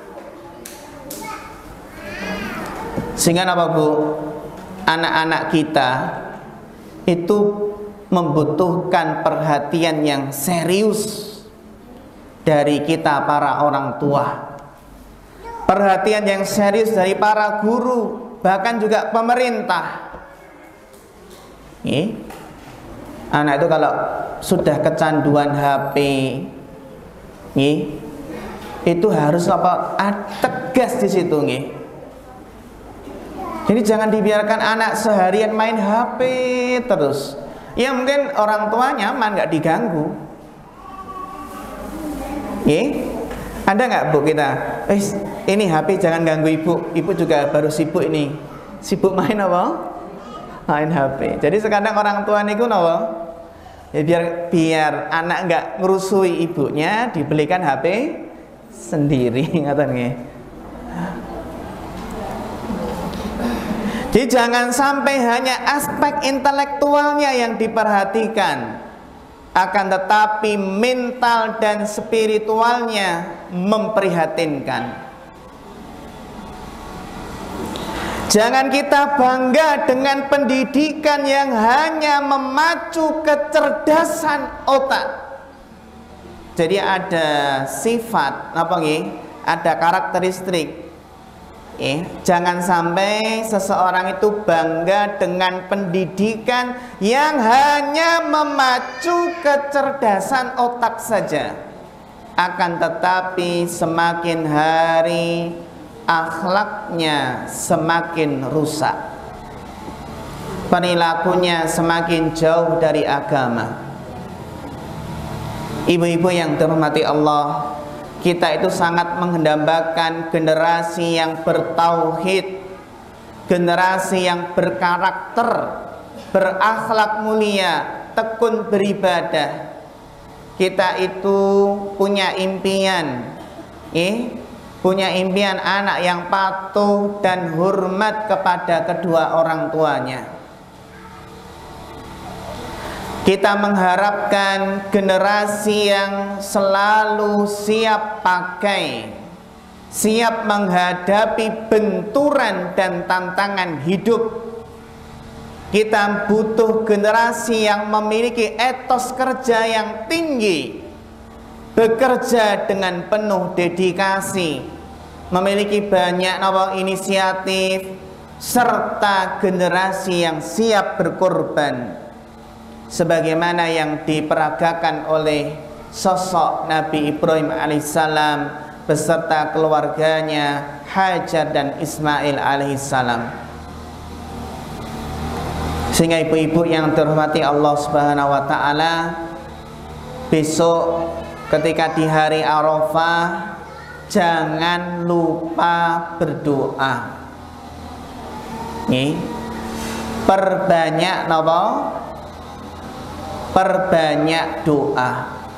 Sehingga apa Bu? Anak-anak kita itu membutuhkan perhatian yang serius dari kita para orang tua, perhatian yang serius dari para guru, bahkan juga pemerintah. Nih, anak itu kalau sudah kecanduan H P, nih, itu harus apa? Tegas di situ, nih. Jadi jangan dibiarkan anak seharian main H P terus. Ya mungkin orang tua nyaman, nggak diganggu. Nih, ada nggak Bu kita? Eh, ini H P jangan ganggu ibu. Ibu juga baru sibuk ini. Sibuk main apa? Main H P. Jadi sekarang orang tua niku napa? Ya biar biar anak nggak ngerusui ibunya, dibelikan H P sendiri, ngaten nggih. Jadi jangan sampai hanya aspek intelektualnya yang diperhatikan, akan tetapi mental dan spiritualnya memprihatinkan. Jangan kita bangga dengan pendidikan yang hanya memacu kecerdasan otak. Jadi ada sifat apa nggih? Ada karakteristik. Eh, jangan sampai seseorang itu bangga dengan pendidikan yang hanya memacu kecerdasan otak saja, akan tetapi semakin hari akhlaknya semakin rusak. perilakunya semakin jauh dari agama. Ibu-ibu yang dirahmati Allah, kita itu sangat menghendambakan generasi yang bertauhid, generasi yang berkarakter, berakhlak mulia, tekun beribadah. Kita itu punya impian, eh, punya impian anak yang patuh dan hormat kepada kedua orang tuanya. Kita mengharapkan generasi yang selalu siap pakai, siap menghadapi benturan dan tantangan hidup. Kita butuh generasi yang memiliki etos kerja yang tinggi, bekerja dengan penuh dedikasi, memiliki banyak nopo inisiatif, serta generasi yang siap berkorban, sebagaimana yang diperagakan oleh sosok Nabi Ibrahim alaihissalam beserta keluarganya Hajar dan Ismail alaihissalam. Sehingga ibu-ibu yang dirahmati Allah Subhanahu wa taala, besok ketika di hari Arafah jangan lupa berdoa. Nih, perbanyak napa? Perbanyak doa.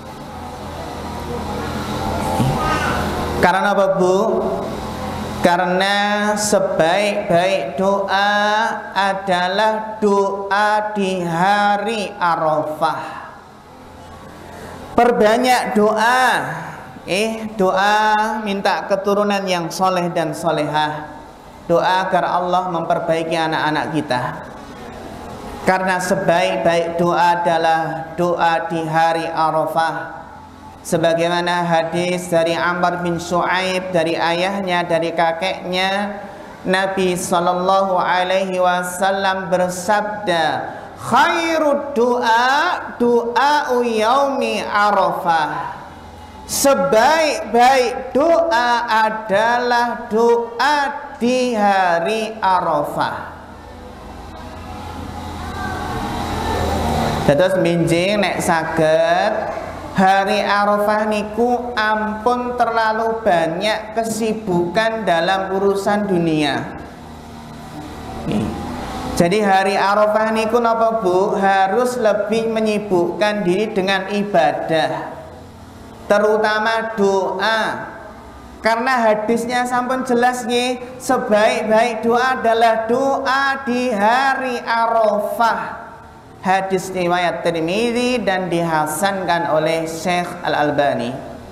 Karena apa, Bu? Karena sebaik-baik doa adalah doa di hari Arafah. Perbanyak doa, eh doa minta keturunan yang soleh dan solehah. Doa agar Allah memperbaiki anak-anak kita. Karena sebaik-baik doa adalah doa di hari Arafah. Sebagaimana hadis dari Amr bin Shu'aib, dari ayahnya, dari kakeknya, Nabi sallallahu alaihi wasallam bersabda, khairud doa doa yaumi Arafah. Sebaik-baik doa adalah doa di hari Arafah. Terus minjing nek saged hari Arafah niku ampun terlalu banyak kesibukan dalam urusan dunia. Jadi hari Arafah niku napa Bu, harus lebih menyibukkan diri dengan ibadah, terutama doa. Karena hadisnya sampun jelas nggih, sebaik-baik doa adalah doa di hari Arafah. Hadis riwayat Tirmidzi dan dihasankan oleh Syekh Al-Albani.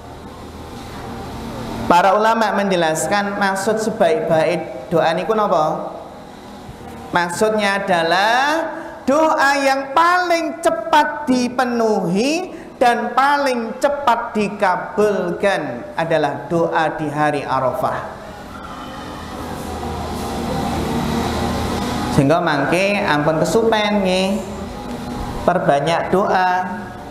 Para ulama menjelaskan maksud sebaik-baik doa niku napa? Maksudnya adalah doa yang paling cepat dipenuhi dan paling cepat dikabulkan adalah doa di hari Arafah. Sehingga mangke ampun kesupen nggih, perbanyak doa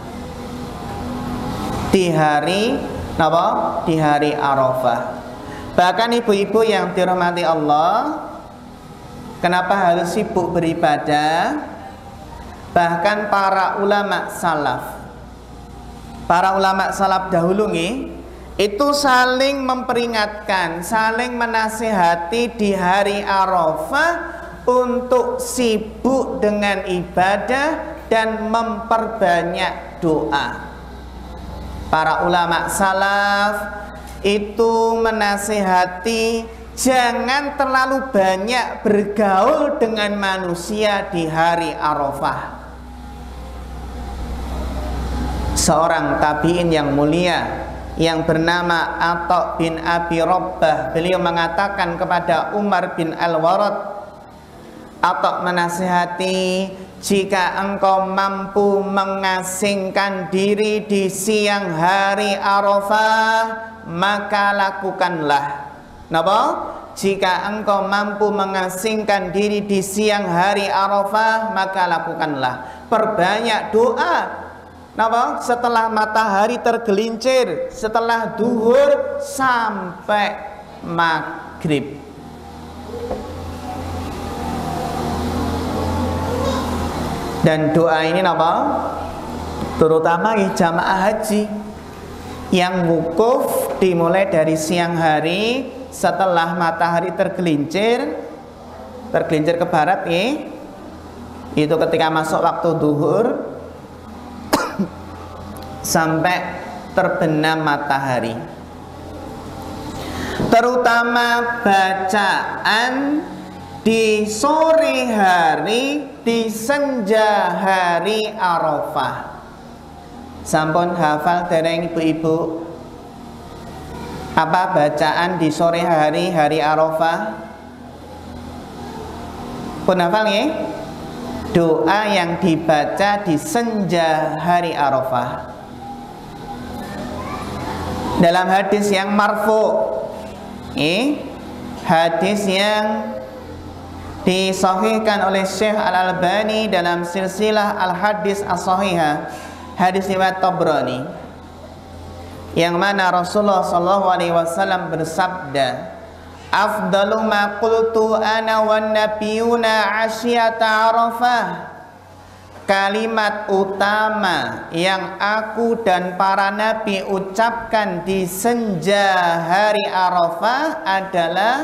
di hari napa? Di hari Arafah. Bahkan ibu-ibu yang dirahmati Allah, kenapa harus sibuk beribadah? Bahkan para ulama salaf, para ulama salaf dahulu nih, itu saling memperingatkan, saling menasihati di hari Arafah untuk sibuk dengan ibadah dan memperbanyak doa. Para ulama salaf itu menasihati jangan terlalu banyak bergaul dengan manusia di hari Arafah. Seorang tabi'in yang mulia yang bernama Atha bin Abi Rabbah, beliau mengatakan kepada Umar bin Al-Warad, Atha menasihati, jika engkau mampu mengasingkan diri di siang hari Arafah, maka lakukanlah. Napa? Jika engkau mampu mengasingkan diri di siang hari Arafah, maka lakukanlah. Perbanyak doa. Napa? Setelah matahari tergelincir, setelah duhur sampai maghrib. Dan doa ini apa? Terutama jamaah haji yang wukuf dimulai dari siang hari setelah matahari tergelincir tergelincir ke barat ya, itu ketika masuk waktu duhur sampai terbenam matahari. Terutama bacaan di sore hari, di senja hari Arafah. Sampun hafal dereng ibu-ibu? Apa bacaan di sore hari hari Arafah? Pun hafal ya? Doa yang dibaca di senja hari Arafah. Dalam hadis yang marfu, eh, hadis yang disahihkan oleh Syekh Al-Albani dalam silsilah Al-Hadis As-Sahihah, hadis riwayat Tabrani, yang mana Rasulullah sallallahu alaihi wasallam bersabda, afdalu ma qultu ana wan nabiyuna asyiyata Arafah. Kalimat utama yang aku dan para nabi ucapkan di senja hari Arafah adalah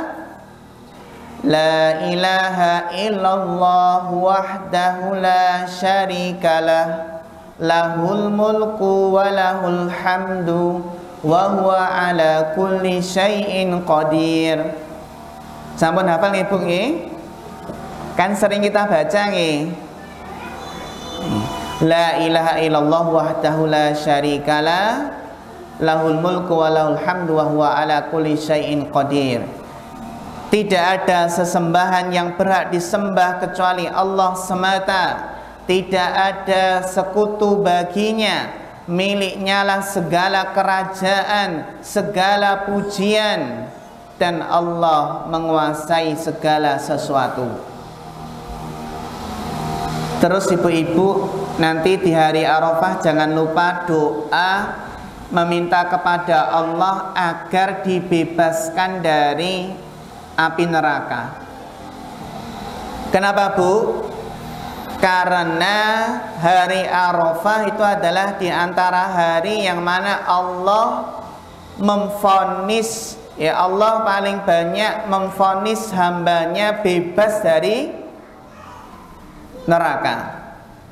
la ilaha illallah wahdahu la syarikalah, lahul mulku wa lahul hamdu wa huwa ala kulli syai'in qadir. Sampun hafal nggih Bu nggih? Kan sering kita baca nggih. La ilaha illallah wahdahu la syarikalah, lahul mulku wa lahul hamdu wa huwa ala kulli syai'in qadir. Tidak ada sesembahan yang berhak disembah kecuali Allah semata. Tidak ada sekutu baginya. Miliknya lah segala kerajaan, segala pujian, dan Allah menguasai segala sesuatu. Terus ibu-ibu, nanti di hari Arafah jangan lupa doa meminta kepada Allah agar dibebaskan dari api neraka. Kenapa Bu? Karena hari Arafah itu adalah di antara hari yang mana Allah memvonis, ya Allah paling banyak memvonis hambanya bebas dari neraka.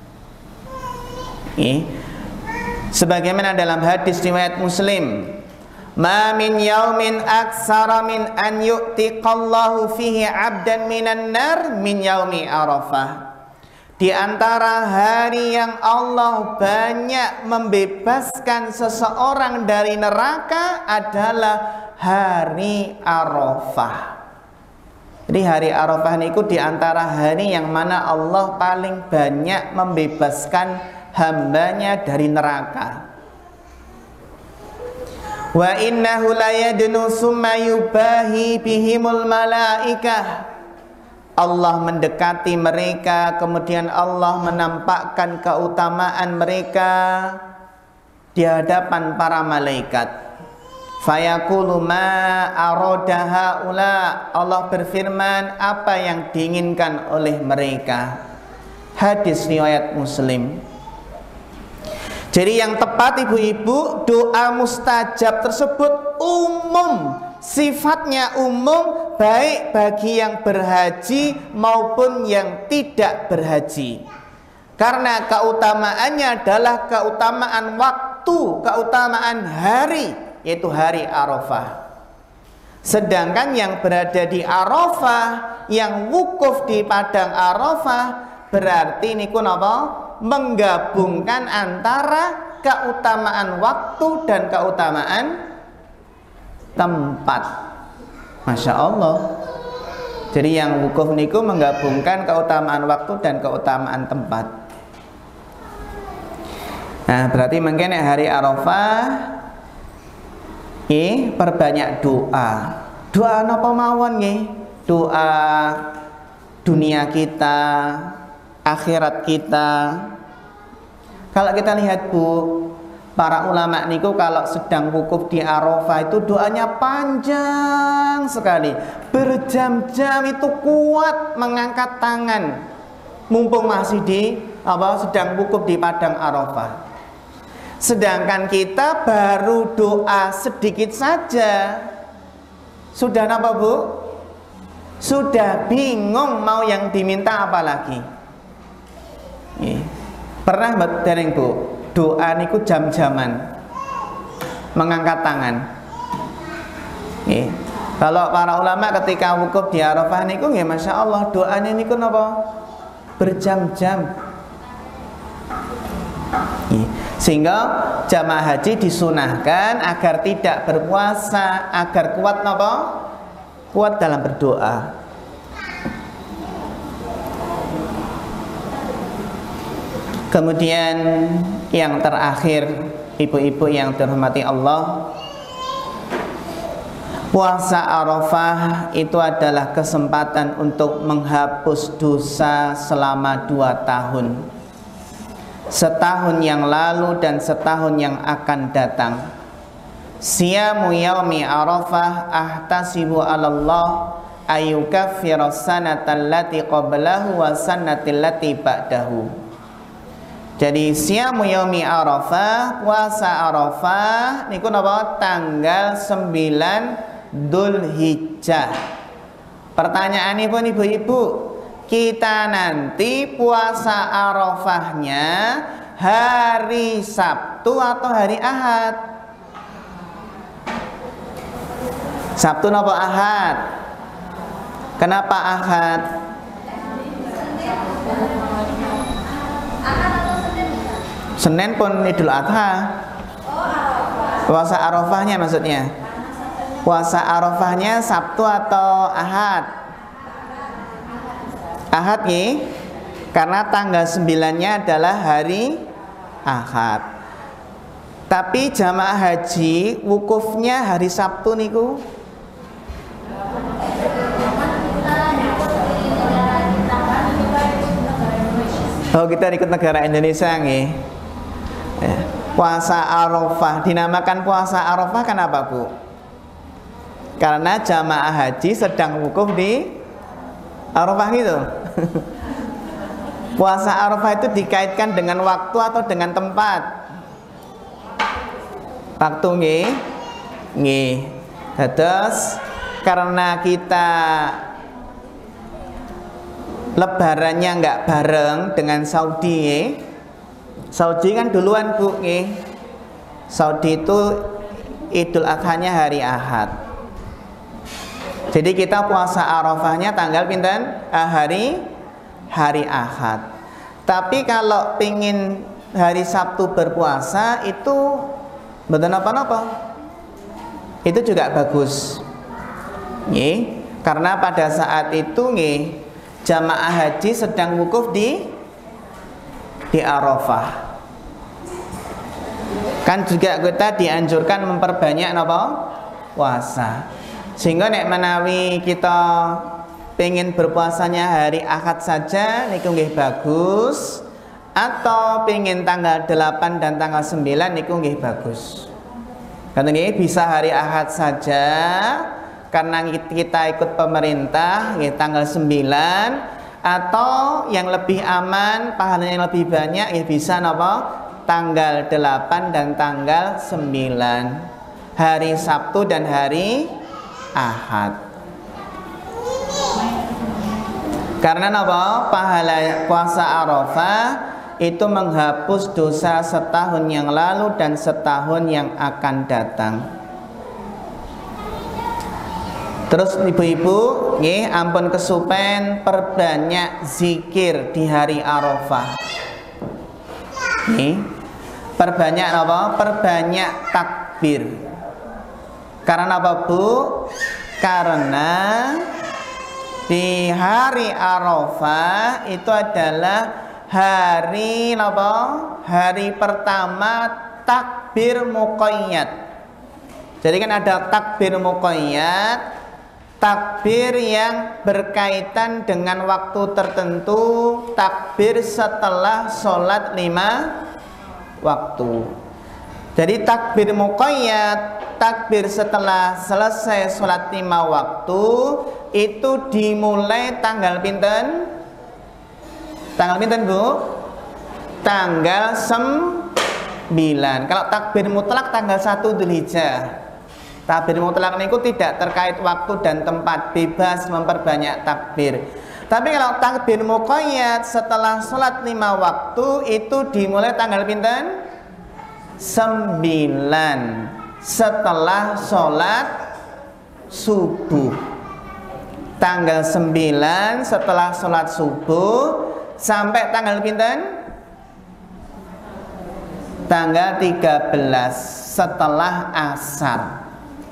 Ini sebagaimana dalam hadis riwayat Muslim, ma min yaumin aksara min an yu'tiqallahu fihi 'abdan minan nar min yaumi Arafah. Di antara hari yang Allah banyak membebaskan seseorang dari neraka adalah hari Arafah. Jadi hari Arafah niku di antara hari yang mana Allah paling banyak membebaskan hambanya dari neraka. Wa innahu la yadnu summa yubahi bihimul malaikah. Allah mendekati mereka, kemudian Allah menampakkan keutamaan mereka di hadapan para malaikat. Fayaqulu ma aradaha ula. Allah berfirman, apa yang diinginkan oleh mereka. Hadis riwayat Muslim. Jadi yang tepat ibu-ibu, doa mustajab tersebut umum, sifatnya umum, baik bagi yang berhaji maupun yang tidak berhaji. Karena keutamaannya adalah keutamaan waktu, keutamaan hari, yaitu hari Arafah. Sedangkan yang berada di Arafah, yang wukuf di padang Arafah, berarti niku napa? Menggabungkan antara keutamaan waktu dan keutamaan tempat. Masya Allah. Jadi yang wukuf niku menggabungkan keutamaan waktu dan keutamaan tempat. Nah, berarti mungkin hari Arafah nggih perbanyak doa. Doa napa mawon nggih? Doa dunia kita, akhirat kita. Kalau kita lihat Bu, para ulama niku kalau sedang wukuf di Arafah itu doanya panjang sekali, berjam-jam itu kuat mengangkat tangan, mumpung masih di apa sedang wukuf di padang Arafah. Sedangkan kita baru doa sedikit saja sudah apa Bu? Sudah bingung mau yang diminta apa lagi. Nih, pernah mbak dereng Bu doa niku jam-jaman mengangkat tangan. Nih, kalau para ulama ketika wukuf di Arafah niku nggih masya Allah doanya niku napa berjam-jam. Nih, sehingga jamaah haji disunahkan agar tidak berpuasa, agar kuat napa? Kuat dalam berdoa. Kemudian yang terakhir, ibu-ibu yang dirahmati Allah, puasa Arafah itu adalah kesempatan untuk menghapus dosa selama dua tahun, setahun yang lalu dan setahun yang akan datang. Siyamu yaumi Arafah ahtasibu 'alallah ayyukaffira sanata allati qablahu wa sanata allati ba'dahu. Jadi siyamu yaumi Arafah, puasa Arafah niku napa tanggal sembilan Dzulhijjah. Pertanyaanipun ibu-ibu, kita nanti puasa Arafahnya hari Sabtu atau hari Ahad? Sabtu napa Ahad? Kenapa Ahad? Senin pun Idul Adha. Puasa Arafahnya maksudnya. Puasa Arafahnya Sabtu atau Ahad? Ahad nih, karena tanggal sembilannya adalah hari Ahad. Tapi jamaah haji wukufnya hari Sabtu niku. Oh, kita ikut negara Indonesia nih. Ya. Puasa Arafah dinamakan puasa Arafah kenapa Bu? Karena jamaah haji sedang wukuf di Arafah gitu. Puasa Arafah itu dikaitkan dengan waktu atau dengan tempat? Waktu nggih. Nggih. Terus karena kita lebarannya nggak bareng dengan Saudi nggih. Saudi kan duluan Bu nggih. Saudi itu Idul Adhanya hari Ahad. Jadi kita puasa Arafahnya tanggal pinten? Hari hari Ahad. Tapi kalau pingin hari Sabtu berpuasa itu mboten apa-apa. Itu juga bagus. Nggih, karena pada saat itu nggih jamaah haji sedang wukuf di di Arafah. Kan juga kita dianjurkan memperbanyak napa? Puasa. Sehingga nek menawi kita pengen berpuasanya hari Ahad saja niku nggih bagus, atau pengen tanggal delapan dan tanggal sembilan niku nggih bagus. Karena nggih bisa hari Ahad saja karena kita ikut pemerintah nggih tanggal sembilan, atau yang lebih aman pahalanya yang lebih banyak nggih bisa napa? Tanggal delapan dan tanggal sembilan. Hari Sabtu dan hari Ahad. Karena apa? Pahala puasa Arafah itu menghapus dosa setahun yang lalu dan setahun yang akan datang. Terus ibu-ibu, nggih ampun kesupen perbanyak zikir di hari Arafah. Nggih. Perbanyak apa? Perbanyak takbir. Karena apa Bu? Karena di hari Arafah itu adalah hari apa? Hari pertama takbir muqayyad. Jadi kan ada takbir muqayyad, takbir yang berkaitan dengan waktu tertentu, takbir setelah sholat lima waktu. Jadi takbir muqayyad, takbir setelah selesai sholat lima waktu itu dimulai tanggal pinten? Tanggal pinten Bu? tanggal sembilan. Kalau takbir mutlak tanggal satu Dzulhijjah. Takbir mutlak niku tidak terkait waktu dan tempat, bebas memperbanyak takbir. Tapi kalau takbir muqayyad setelah sholat lima waktu itu dimulai tanggal pinten? Sembilan, setelah sholat subuh. Tanggal sembilan setelah sholat subuh sampai tanggal pinten? Tanggal tiga belas setelah asar.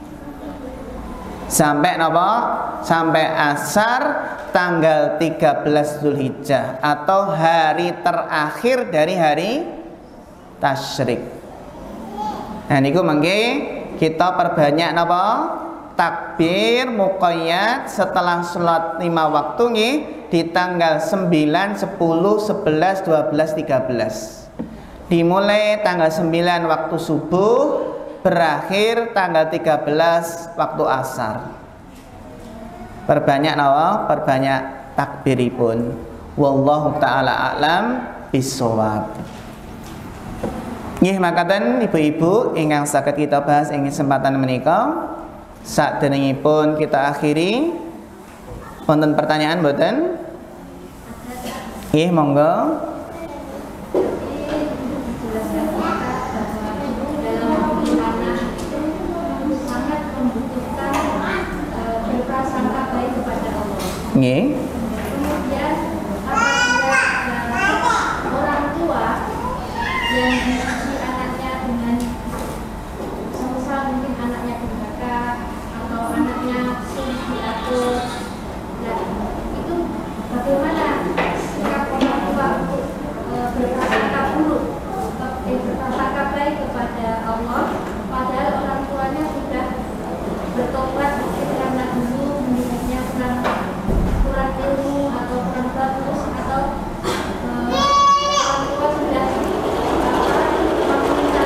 Sampai apa? Sampai asar tanggal tiga belas Dzulhijjah atau hari terakhir dari hari tasyrik. Nah niku mangke kita perbanyak napa? Takbir muqayyad setelah sholat lima waktu nggih di tanggal sembilan, sepuluh, sebelas, dua belas, tiga belas. Dimulai tanggal sembilan waktu subuh, berakhir tanggal tiga belas waktu asar. Perbanyak nawa, perbanyak takbiripun. Wallahu taala a'lam bissawab. Nggih makaten ibu-ibu ingkang saged kita bahas ing kesempatan menika. Saderengipun kita akhiri. Wonten pertanyaan mboten? Nggih monggo. Nggih. Kemudian apabila orang tua yang diuji anaknya dengan semisal mungkin anaknya durhaka atau anaknya sulit diatur, nah itu bagaimana sikap orang tua untuk e, berprasangka buruk, eh, berprasangka baik kepada Allah, padahal orang tuanya sudah bertobat mungkin karena dulu mendidiknya kurang kurang ilmu atau kurang bagus atau uh, orang tua sudah uh, meminta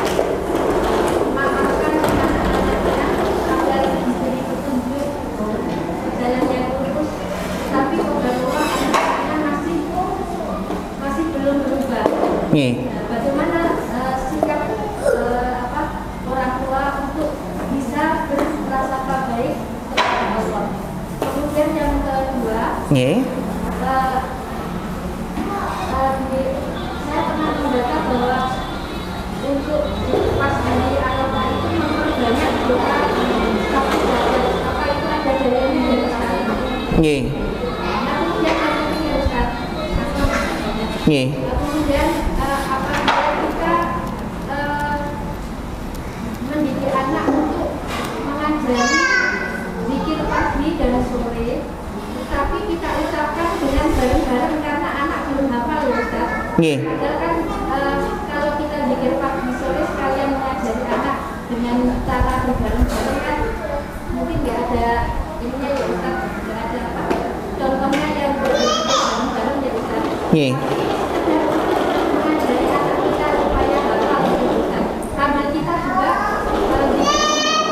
maafkan anak-anaknya agar diberi petunjuk jalan yang lurus, tapi kebetulan anak-anaknya masih masih belum berubah. Nggih. Nah, bagaimana uh, sikap uh, apa orang tua untuk bisa berprasangka baik kepada Allah? Kemudian yang kedua, Nggih. uh, uh, di, saya pernah membaca bahwa untuk pas hari Arafah itu memperbanyak doa satu derajat. Apa itu ada dalilnya ya Ustaz? Nggih. Nah, kemudian yang ketiga Ustaz, Nggih. kemudian uh, apabila kita uh, mendidik anak untuk mengajari zikir pagi dan sore, tapi kita ucapkan dengan bareng-bareng karena anak belum hafal ya Ustaz. Nggih. Padahal kan uh, kalau kita zikir pagi sore sekalian mengajari anak dengan cara berbareng-bareng kan mungkin nggak ada ininya ya Ustaz, nggak ada apa contohnya yang berzikir bareng-bareng ya Ustaz. Nggih. Sekedar mengajari anak kita supaya hafal ya Ustaz. Sambil kita juga uh, zikir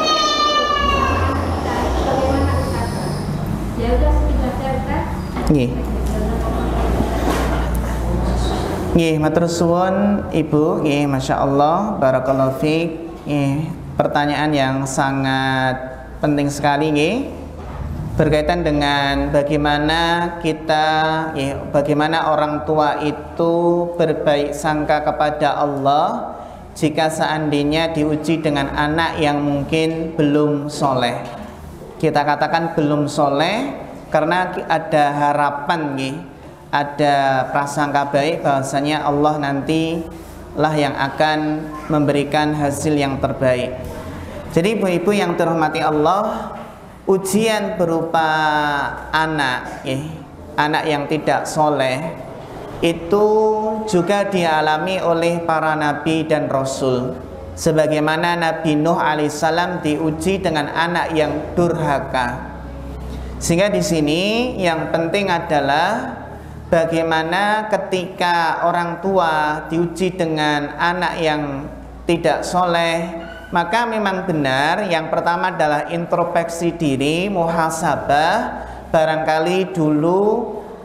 bagaimana Ustaz? Ya udah segitu aja Ustaz. Nggih. Nggih, matur suwun Ibu. Nggih, Masya Allah, barakallahu fiik. Nggih, pertanyaan yang sangat penting sekali nggih. Berkaitan dengan bagaimana kita nggih, bagaimana orang tua itu berbaik sangka kepada Allah jika seandainya diuji dengan anak yang mungkin belum soleh. Kita katakan belum soleh karena ada harapan nggih, ada prasangka baik bahwasanya Allah nanti lah yang akan memberikan hasil yang terbaik. Jadi ibu-ibu yang dirahmati Allah, ujian berupa anak nggih, anak yang tidak soleh itu juga dialami oleh para nabi dan rasul. Sebagaimana Nabi Nuh alaihissalam diuji dengan anak yang durhaka. Sehingga di sini yang penting adalah bagaimana ketika orang tua diuji dengan anak yang tidak soleh, maka memang benar yang pertama adalah introspeksi diri, muhasabah. Barangkali dulu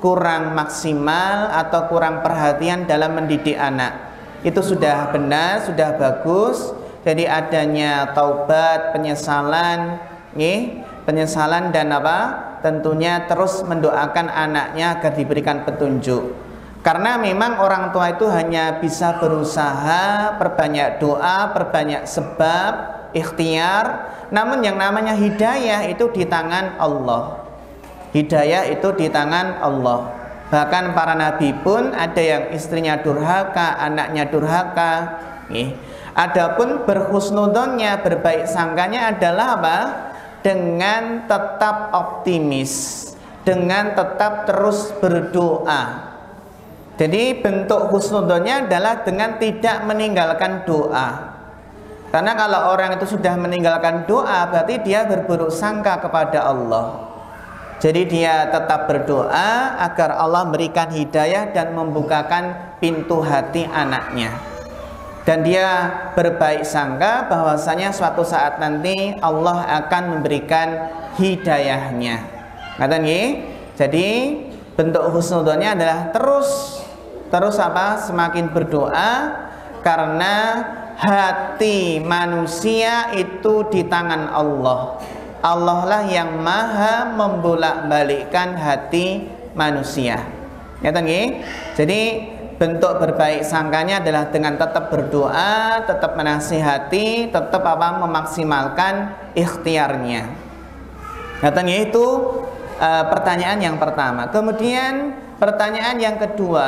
kurang maksimal atau kurang perhatian dalam mendidik anak. Itu sudah benar, sudah bagus. Jadi adanya taubat, penyesalan, nih, penyesalan dan apa? Tentunya terus mendoakan anaknya agar diberikan petunjuk. Karena memang orang tua itu hanya bisa berusaha, perbanyak doa, perbanyak sebab, ikhtiar. Namun yang namanya hidayah itu di tangan Allah. Hidayah itu di tangan Allah. Bahkan para nabi pun ada yang istrinya durhaka, anaknya durhaka. Nih. Adapun berhusnudonnya, berbaik sangkanya adalah apa? Dengan tetap optimis, dengan tetap terus berdoa. Jadi bentuk husnudonnya adalah dengan tidak meninggalkan doa. Karena kalau orang itu sudah meninggalkan doa, berarti dia berburuk sangka kepada Allah. Jadi dia tetap berdoa agar Allah memberikan hidayah dan membukakan pintu hati anaknya. Dan dia berbaik sangka bahwasanya suatu saat nanti Allah akan memberikan hidayahnya. Ngerti nggih? Jadi bentuk husnudonnya adalah terus terus apa? Semakin berdoa, karena hati manusia itu di tangan Allah. Allah lah yang maha membolak-balikkan hati manusia. Ngerti nggih? Jadi bentuk berbaik sangkanya adalah dengan tetap berdoa, tetap menasihati, tetap apa? Memaksimalkan ikhtiarnya. Ngerti nggih? Itu uh, pertanyaan yang pertama. Kemudian pertanyaan yang kedua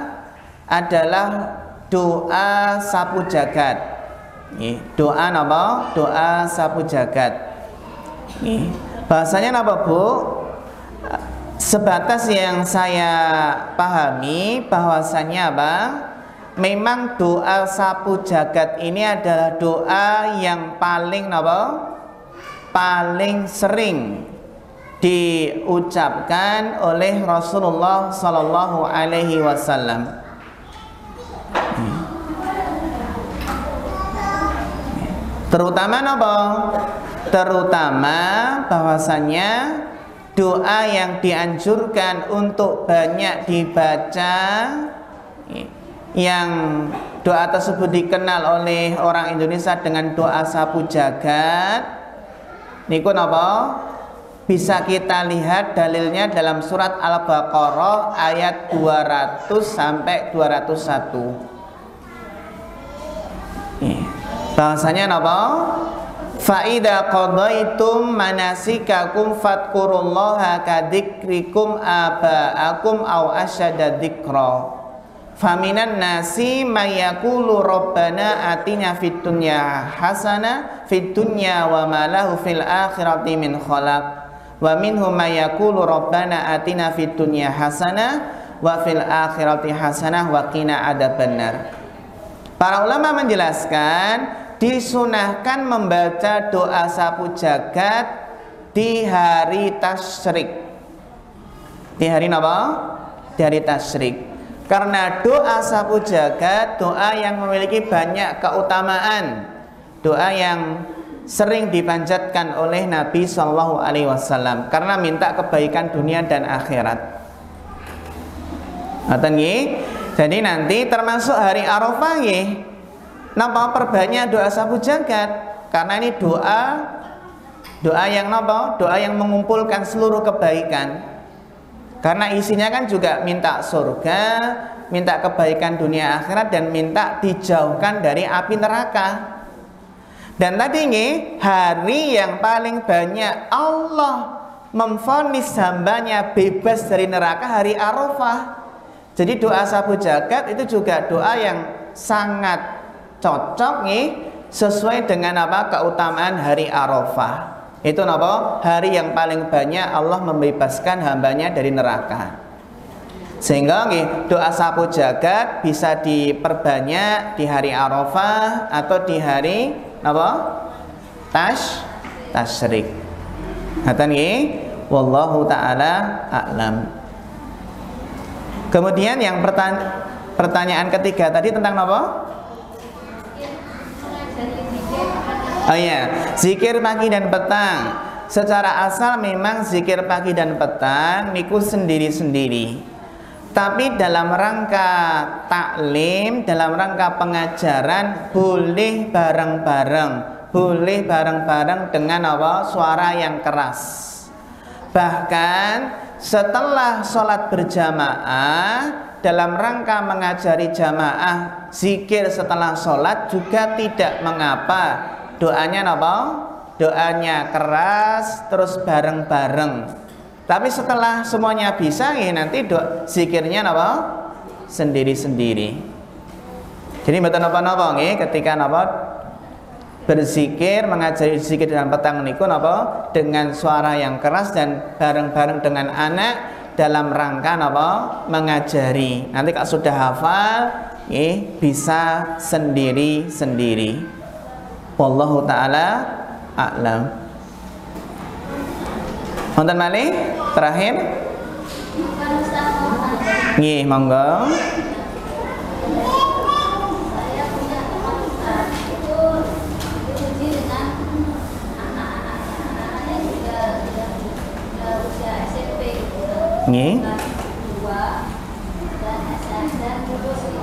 adalah doa sapu jagat. Nih, doa apa? Doa sapu jagat. Nih, bahasanya apa, Bu? Sebatas yang saya pahami bahwasanya apa? Memang doa sapu jagat ini adalah doa yang paling apa? Paling sering diucapkan oleh Rasulullah Sallallahu Alaihi Wasallam. Terutama apa? Terutama bahwasanya doa yang dianjurkan untuk banyak dibaca, yang doa tersebut dikenal oleh orang Indonesia dengan doa sapu jagat. Niku napa? Bisa kita lihat dalilnya dalam surat Al-Baqarah ayat dua ratus sampai dua ratus satu. Bahasanya napa? Fa idza qadaitum manasikakum fadhkurullaha kadzikrikum aba'akum aw asyadda dzikra. Faminan nasi may yaqulu rabbana atina fid dunya hasanah fid dunya wa ma lahu fil akhirati min khalaq. Wa minhum may yaqulu rabbana atina fid dunya hasanah wa fil akhirati hasanah wa qina adzabannar. Para ulama menjelaskan disunahkan membaca doa sapu jagat di hari tasyrik. Di hari apa? Di hari tasyrik. Karena doa sapu jagat doa yang memiliki banyak keutamaan, doa yang sering dipanjatkan oleh Nabi Shallallahu Alaihi Wasallam karena minta kebaikan dunia dan akhirat. Jadi nanti termasuk hari Arafah nggih. Napa perbanyak doa sapu jagat? Karena ini doa doa yang napa? Doa yang mengumpulkan seluruh kebaikan. Karena isinya kan juga minta surga, minta kebaikan dunia akhirat dan minta dijauhkan dari api neraka. Dan tadi ini hari yang paling banyak Allah memvonis hambanya bebas dari neraka hari Arafah. Jadi doa sapu jagat itu juga doa yang sangat cocok nih sesuai dengan apa? Keutamaan hari Arafah. Itu apa? Hari yang paling banyak Allah membebaskan hambanya dari neraka. Sehingga nih, doa sapu jagat bisa diperbanyak di hari Arafah atau di hari apa? Tash tasyrik. Ngaten nggih? Wallahu taala a'lam. Kemudian yang pertanya pertanyaan ketiga tadi tentang apa? Oh iya, zikir pagi dan petang. secara asal memang zikir pagi dan petang niku sendiri-sendiri. Tapi dalam rangka taklim, dalam rangka pengajaran boleh bareng-bareng, boleh bareng-bareng dengan apa? Suara yang keras. Bahkan setelah sholat berjamaah, dalam rangka mengajari jamaah zikir setelah sholat juga tidak mengapa. Doanya apa? Doanya keras terus bareng-bareng. Tapi setelah semuanya bisa ya nanti do zikirnya apa? Sendiri-sendiri. Jadi mboten napa-napa nggih ketika napa berzikir, mengajari zikir dan petang niku napa dengan suara yang keras dan bareng-bareng dengan anak dalam rangka napa mengajari. Nanti kalau sudah hafal nggih bisa sendiri-sendiri. Wallahu taala a'lam. Wonten malih terakhir? Nggih, monggo. Saya punya teman Ustaz itu diuji dengan anak-anaknya juga sudah usia S M P gitu. Nggih. Kelas dua dan S M P dan lulus itu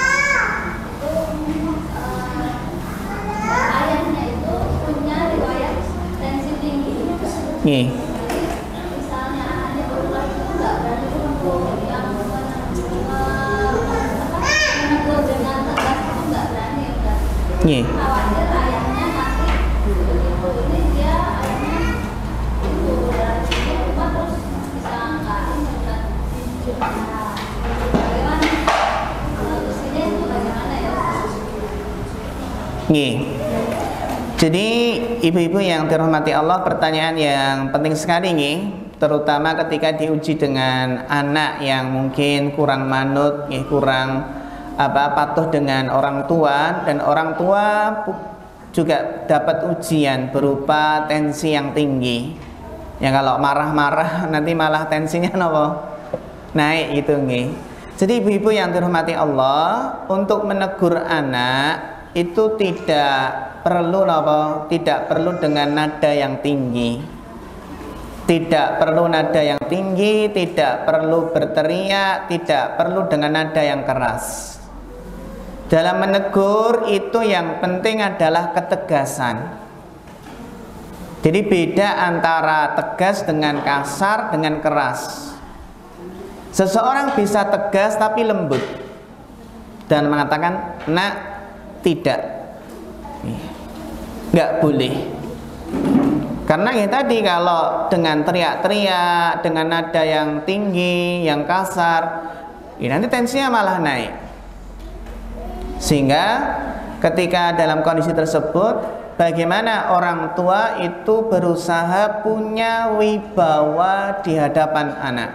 ayahnya itu punya riwayat tensi tinggi. Nggih. Misalnya anaknya berkelas itu nggak berani untuk yang menegur dengan tegas itu nggak berani. Nggih. Khawatir ayahnya nanti begitu ini dia ayahnya itu berarti di rumah terus bisa nggak ini kan bagaimana? Terus ini itu bagaimana ya? Nggih. Jadi ibu-ibu yang dirahmati Allah, pertanyaan yang penting sekali nih, terutama ketika diuji dengan anak yang mungkin kurang manut, nih, kurang apa patuh dengan orang tua, dan orang tua juga dapat ujian berupa tensi yang tinggi. Ya kalau marah-marah nanti malah tensinya nopo naik gitu nih. Jadi ibu-ibu yang dirahmati Allah, untuk menegur anak itu tidak perlu apa? Tidak perlu dengan nada yang tinggi. Tidak perlu nada yang tinggi, tidak perlu berteriak, tidak perlu dengan nada yang keras. Dalam menegur itu yang penting adalah ketegasan. Jadi beda antara tegas dengan kasar dengan keras. Seseorang bisa tegas tapi lembut dan mengatakan, "Nak, tidak, nggak boleh." Karena ya tadi kalau dengan teriak-teriak, dengan nada yang tinggi, yang kasar, ya nanti tensinya malah naik. Sehingga ketika dalam kondisi tersebut, bagaimana orang tua itu berusaha punya wibawa di hadapan anak.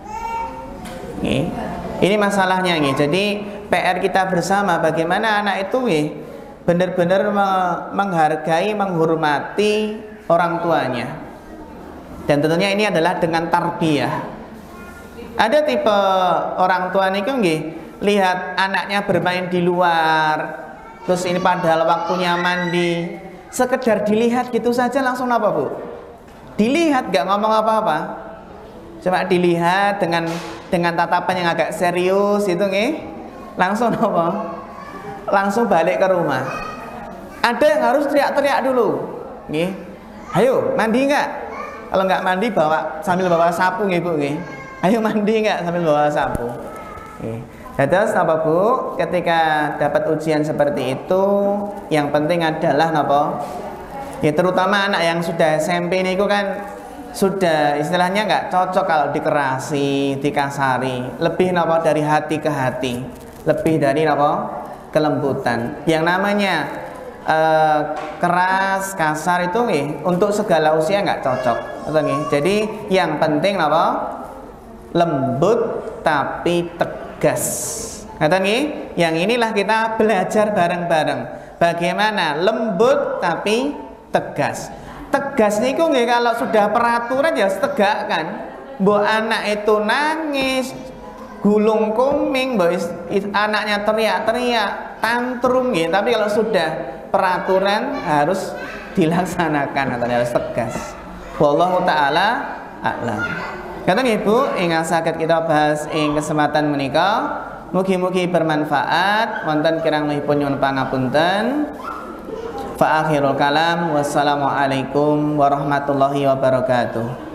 Nih, ini masalahnya nih. Jadi P R kita bersama bagaimana anak itu nih benar-benar menghargai, menghormati orang tuanya. Dan tentunya ini adalah dengan tarbiyah. Ada tipe orang tua niku nggih, lihat anaknya bermain di luar, terus ini padahal waktunya mandi, sekedar dilihat gitu saja langsung apa Bu? Dilihat, gak ngomong apa-apa, cuma dilihat dengan dengan tatapan yang agak serius itu nggih, langsung apa? Langsung balik ke rumah. Ada yang harus teriak-teriak dulu, nggih. Ayo mandi nggak? Kalau nggak mandi bawa sambil bawa sapu nggih Bu nggih. Ayo mandi nggak sambil bawa sapu. Nggih. Terus apa Bu? Ketika dapat ujian seperti itu, yang penting adalah napa? Ya terutama anak yang sudah S M P niku kan sudah istilahnya nggak cocok kalau dikerasi, dikasari. Lebih napa dari hati ke hati. Lebih dari napa? Kelembutan. Yang namanya Uh, keras, kasar itu nih untuk segala usia nggak cocok, betul nih. Jadi yang penting apa? Lembut tapi tegas. Betul nih. Yang inilah kita belajar bareng-bareng. Bagaimana lembut tapi tegas. Tegas nih nih kalau sudah peraturan ya tegak kan. Mbok anak itu nangis, gulung kuming, mbok anaknya teriak-teriak, tantrum nih. Tapi kalau sudah peraturan harus dilaksanakan atau harus tegas. Wallahu taala a'lam. Kata Ibu, ingkang saged kita bahas ing kesempatan menika, mugi-mugi bermanfaat. Wonten kirangipun nyuwun pangapunten. Fa akhirul kalam, wassalamualaikum warahmatullahi wabarakatuh.